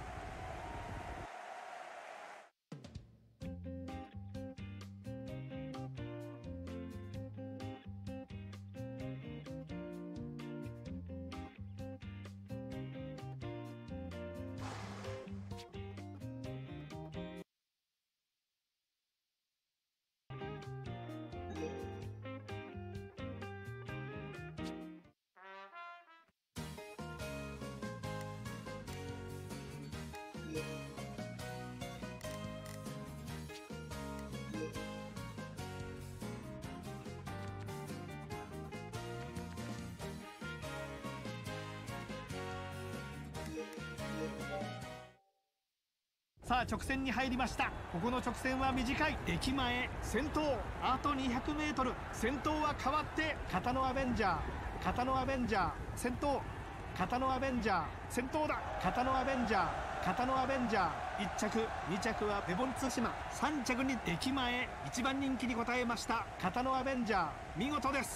さあ直線に入りました。ここの直線は短い。駅前先頭あと 200m、 先頭は変わって片野アベンジャー、片野アベンジャー先頭、片野アベンジャー先頭だ、片野アベンジャー、片野アベンジャー1着、2着はベボンツ島、3着に駅前1番人気に応えました片野アベンジャー、見事です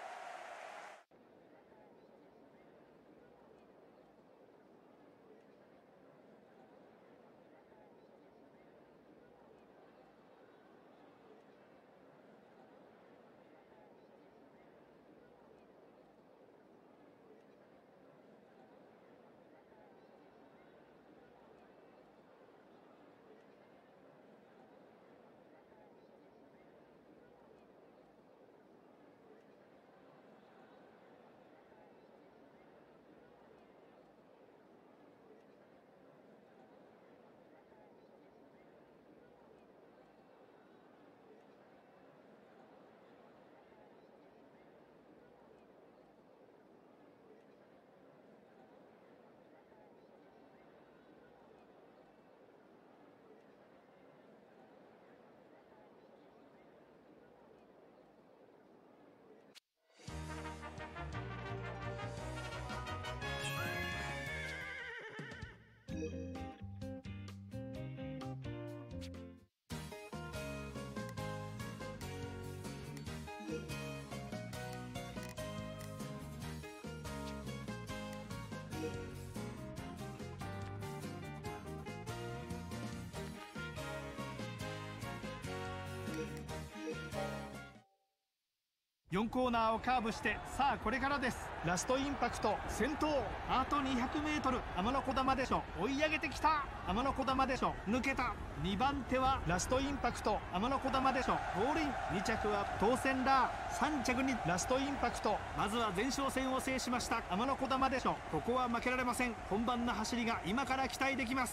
。4コーナーをカーブして、さあこれからです。ラストインパクト先頭あと 200m、 天の子玉でしょ、追い上げてきた天の子玉でしょ、抜けた。2番手はラストインパクト天の子玉でしょ、ゴールイン。2着は当選ラー、3着にラストインパクト、まずは前哨戦を制しました天の子玉でしょ。ここは負けられません。本番の走りが今から期待できます。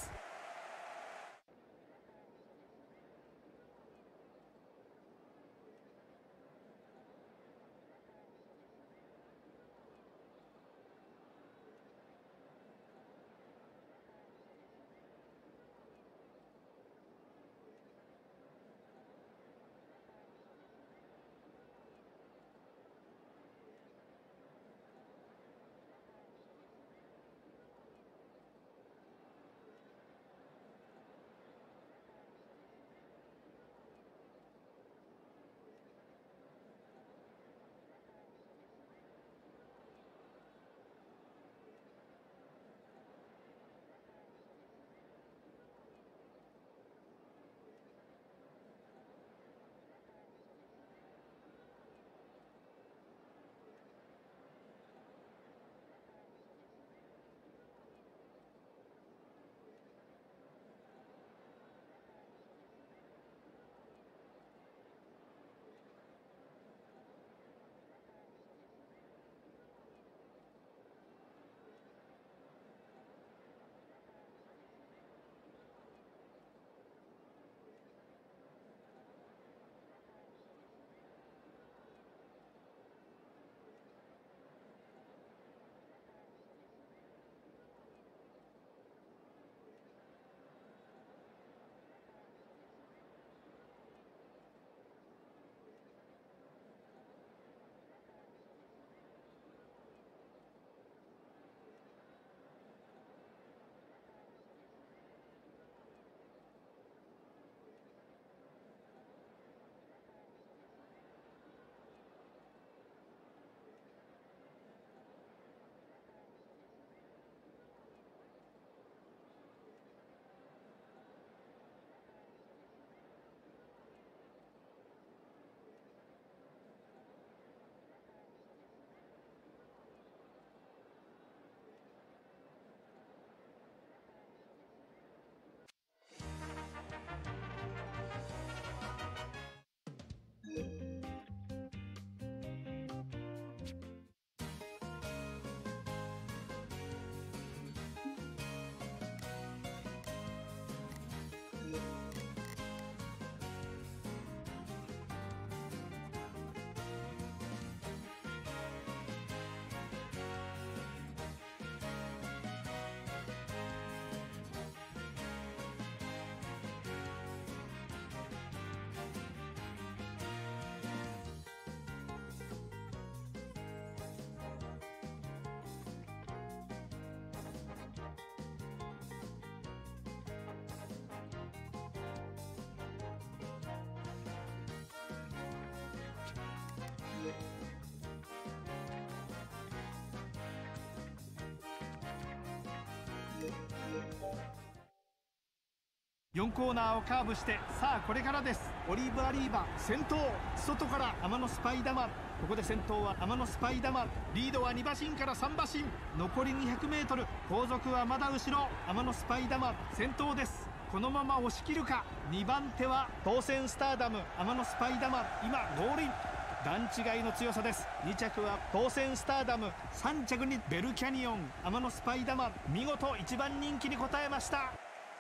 4コーナーをカーブして、さあこれからです。オリーブアリーバ先頭、外から天野スパイダマン。ここで先頭は天野スパイダマン。リードは2馬身から3馬身。残り 200m、 後続はまだ後ろ。天野スパイダマン先頭です。このまま押し切るか。2番手は当選スターダム、天野スパイダマン。今ゴールイン。段違いの強さです。2着は当選スターダム、3着にベルキャニオン、天野スパイダマン。見事1番人気に応えました。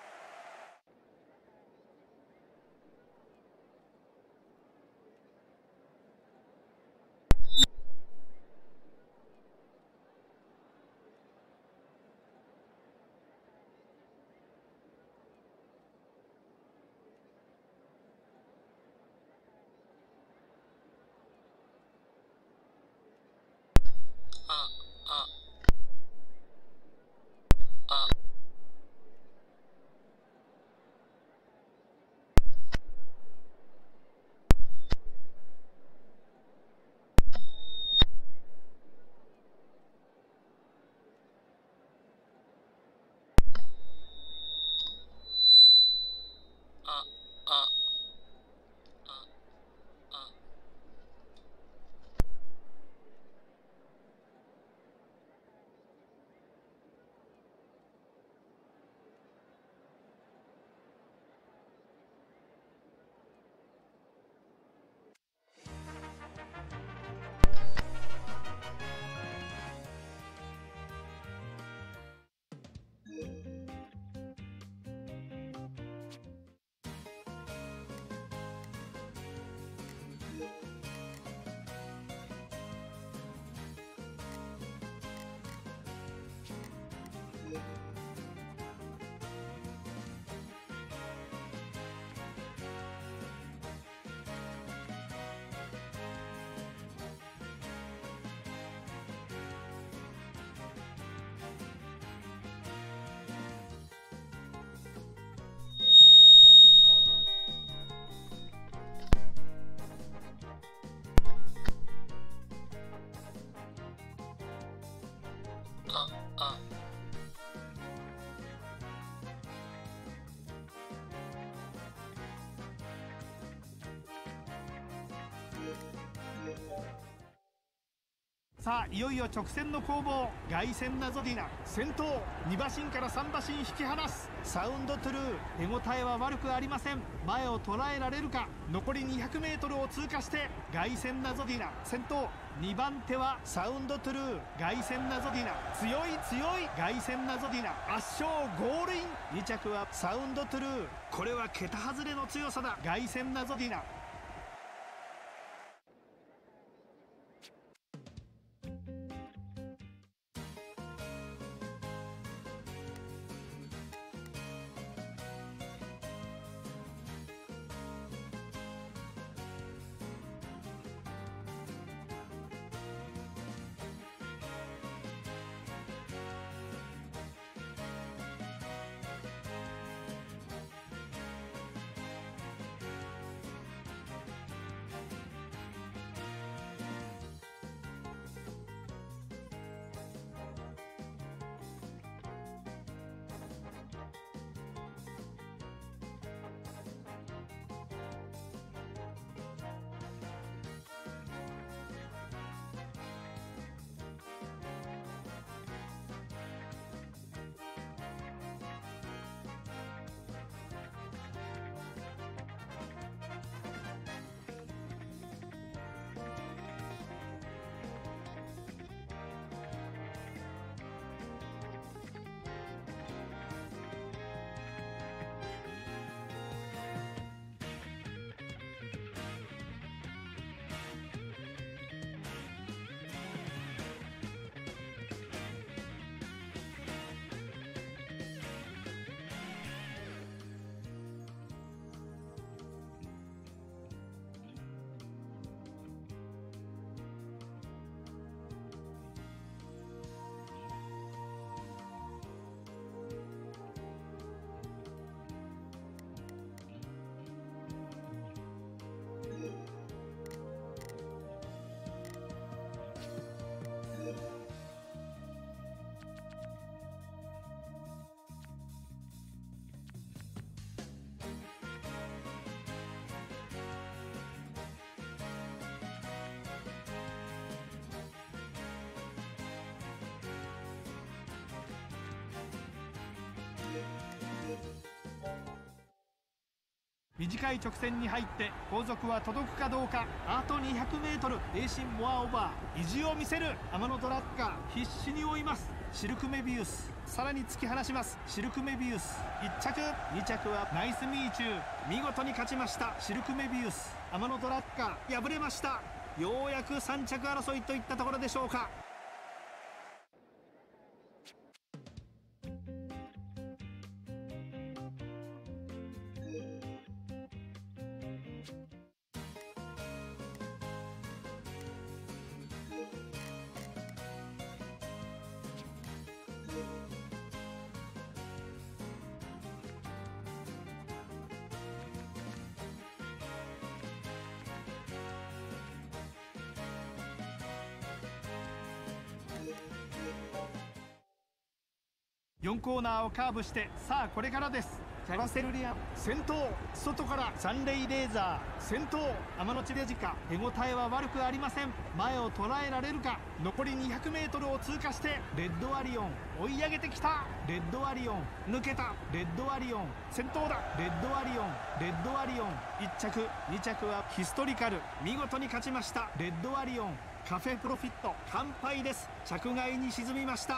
さあいよいよ直線の攻防。凱旋なゾディナ先頭、2馬身から3馬身引き離す。サウンドトゥルー、手応えは悪くありません。前を捉えられるか。残り 200m を通過して凱旋なゾディナ先頭。2番手はサウンドトゥルー、凱旋なゾディナ。強い凱旋なゾディナ圧勝、ゴールイン。2着はサウンドトゥルー。これは桁外れの強さだ。凱旋なゾディナ。 短い直線に入って後続は届くかどうか。あと 200m、 レーシンモアオーバー、意地を見せる天野トラックが必死に追います。シルクメビウスさらに突き放します。シルクメビウス1着、2着はナイスミーチュー、見事に勝ちましたシルクメビウス。天野トラックが敗れました。ようやく3着争いといったところでしょうか。4コーナーをカーブして、さあこれからです。キャラセルリアン先頭、外からサンレイレーザー先頭、天野チレジカ手応えは悪くありません。前を捉えられるか。残り 200m を通過してレッドアリオン追い上げてきた。レッドアリオン抜けた。レッドアリオン先頭だ。レッドアリオンレッドアリオン1着、2着はヒストリカル、見事に勝ちました。レッドアリオンカフェプロフィット完敗です。着外に沈みました。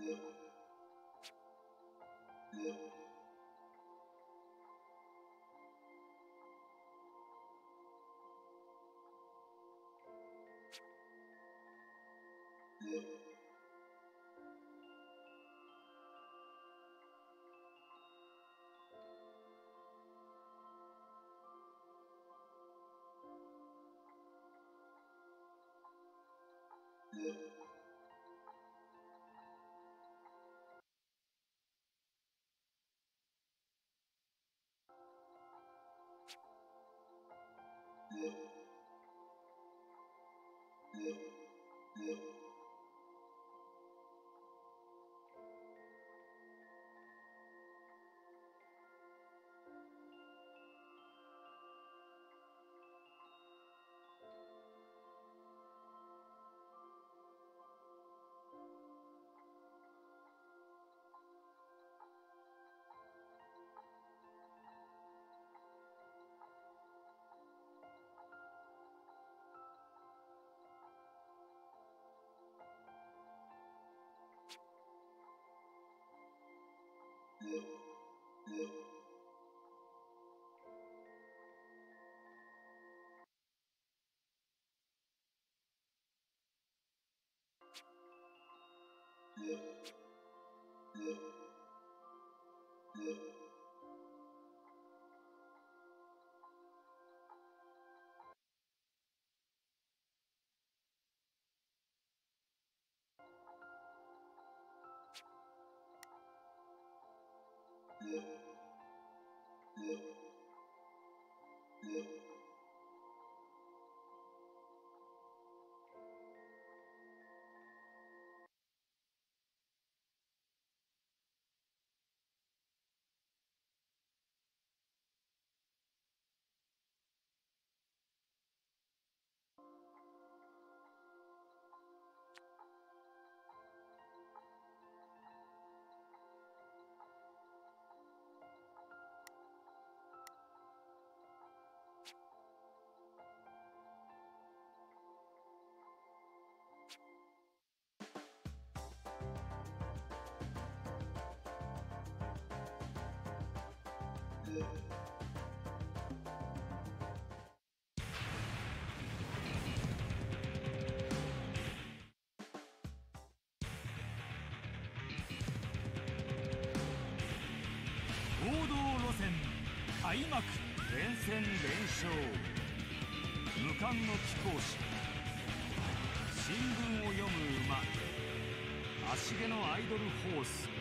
王道路線開幕。連戦連勝、無冠の貴公子、新聞を読む馬、足毛のアイドルホース。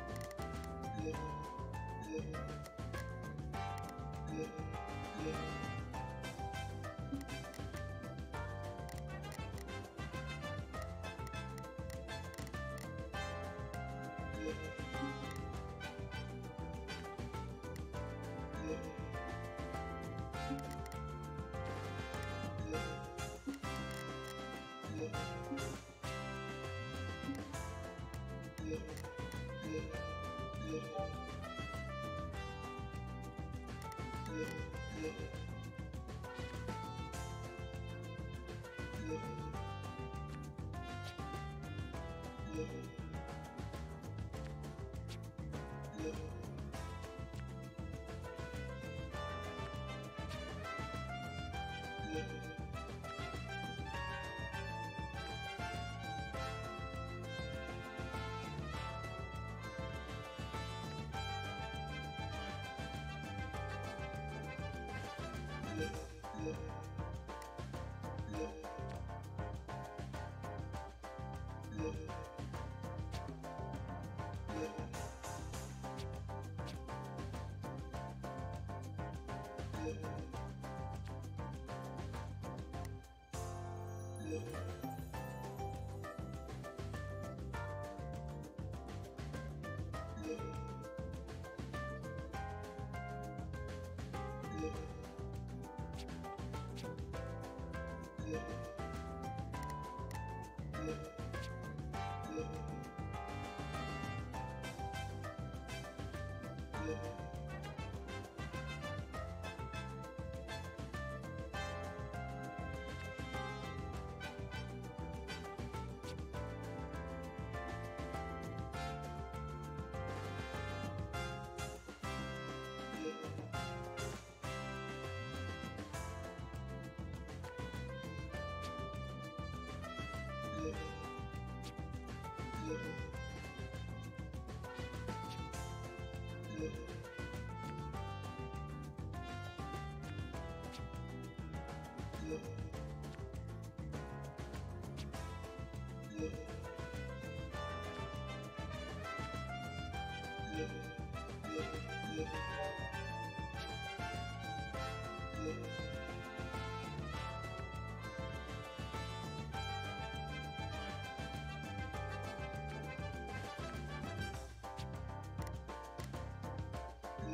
Yeah.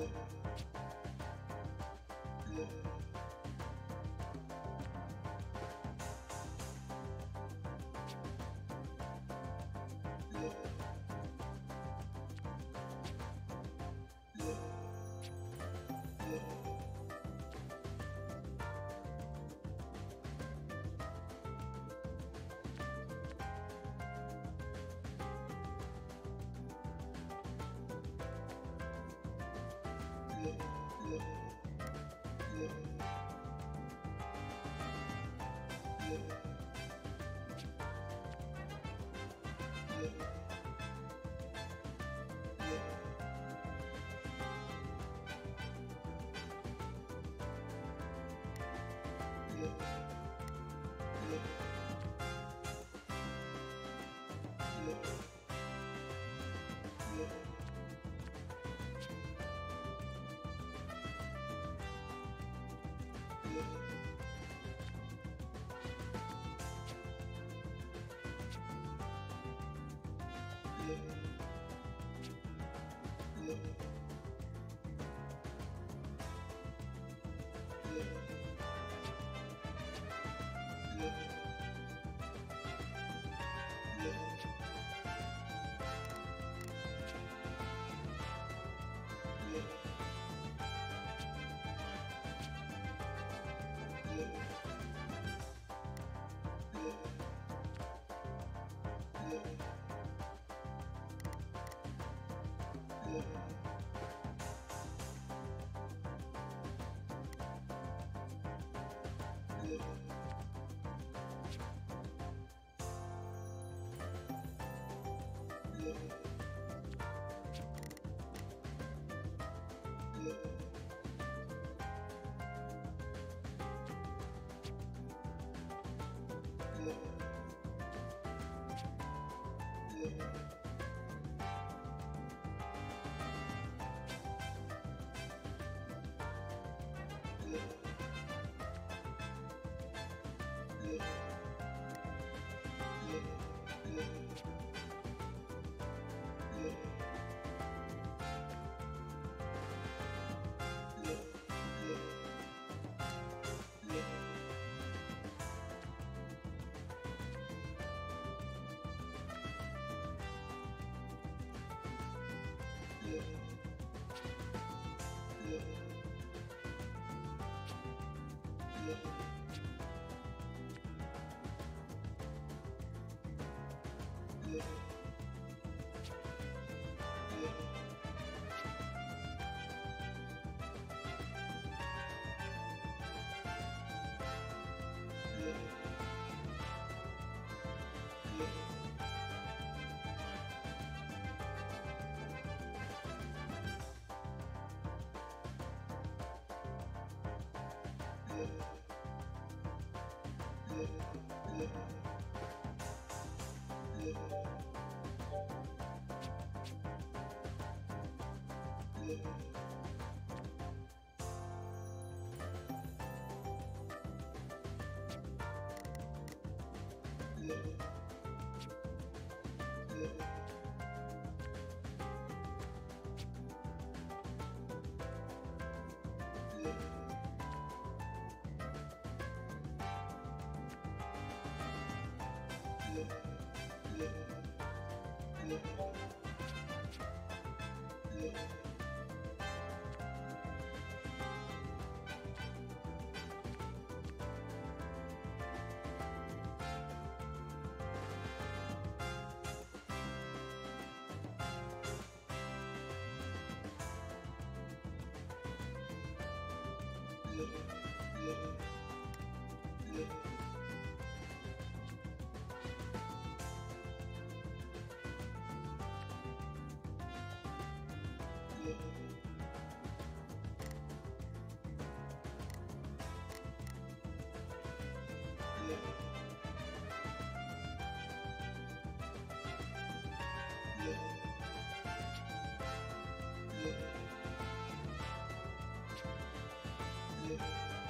Yeah.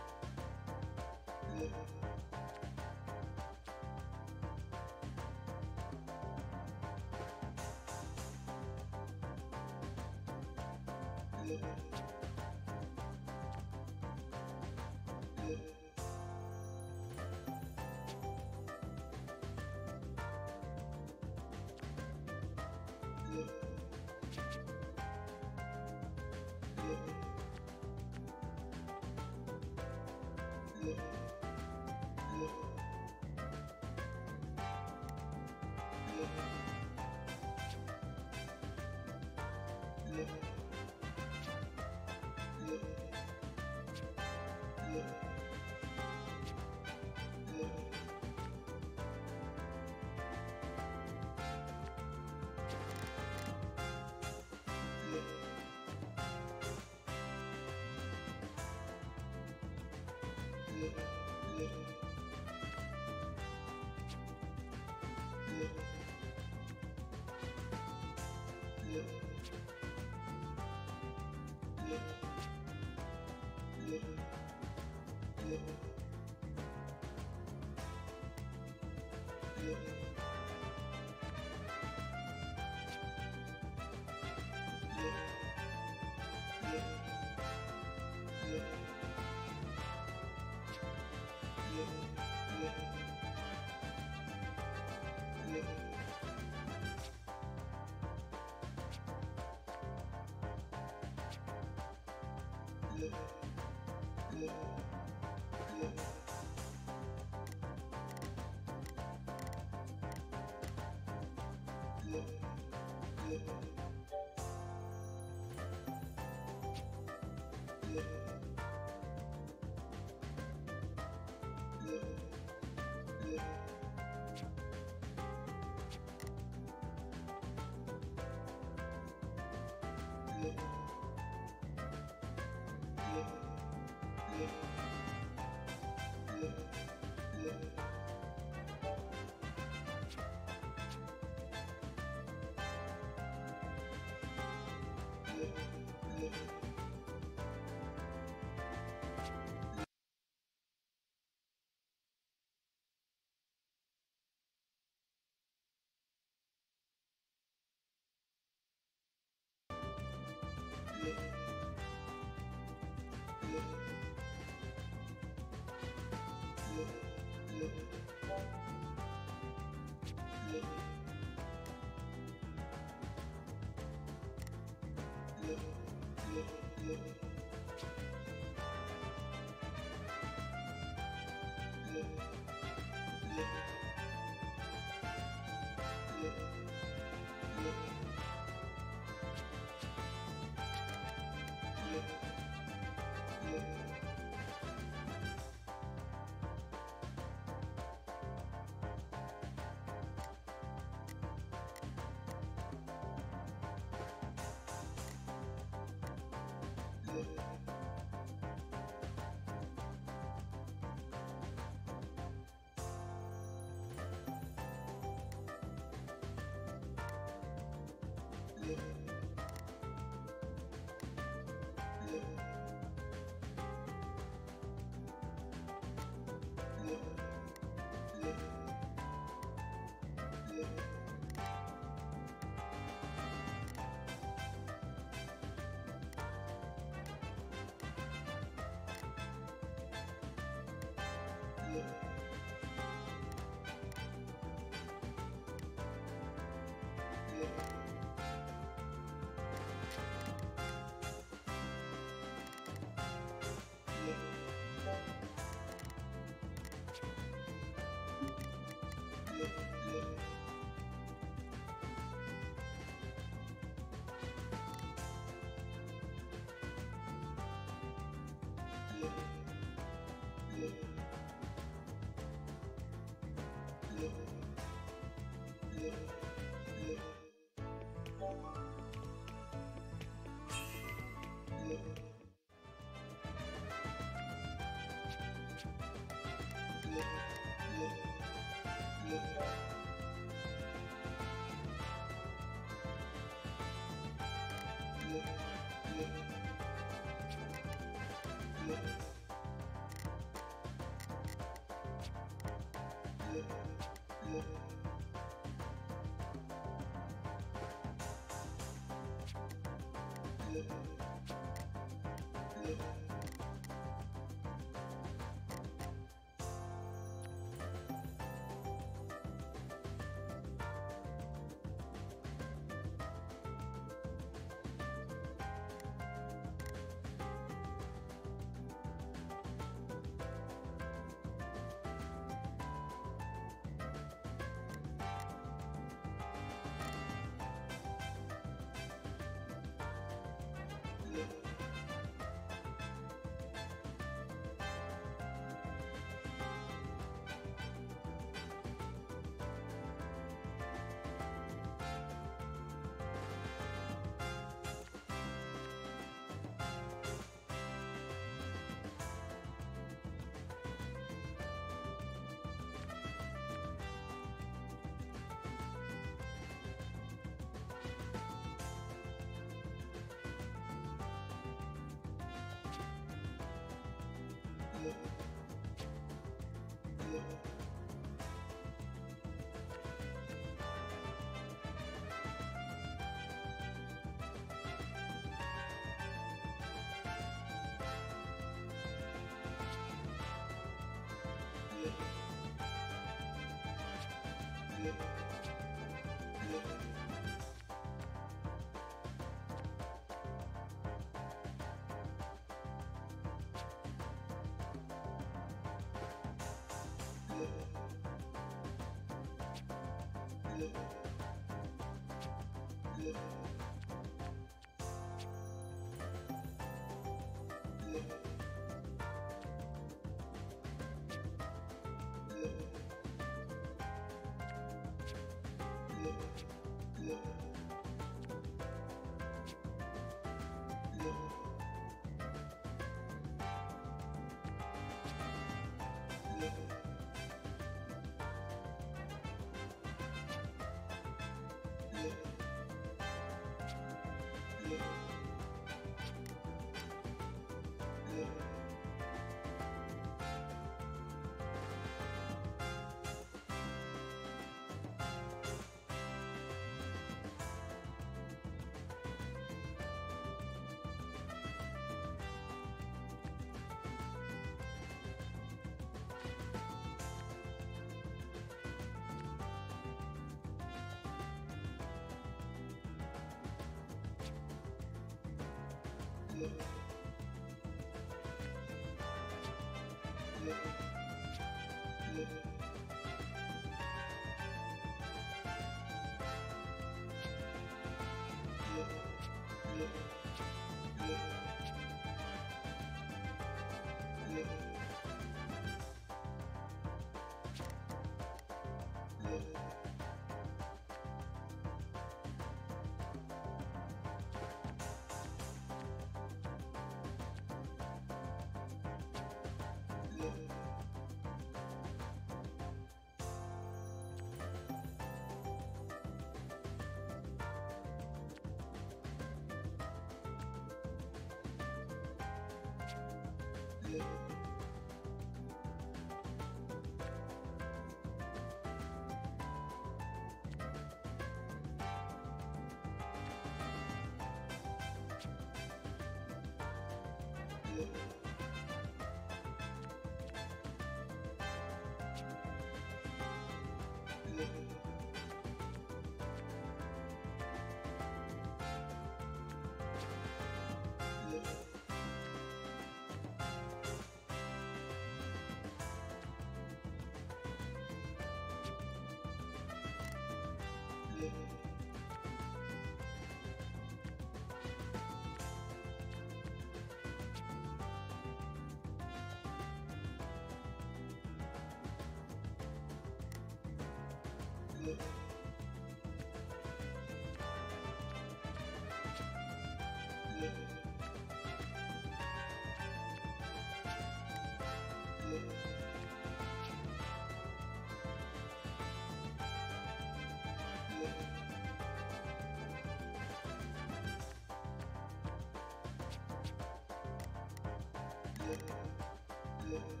Yeah.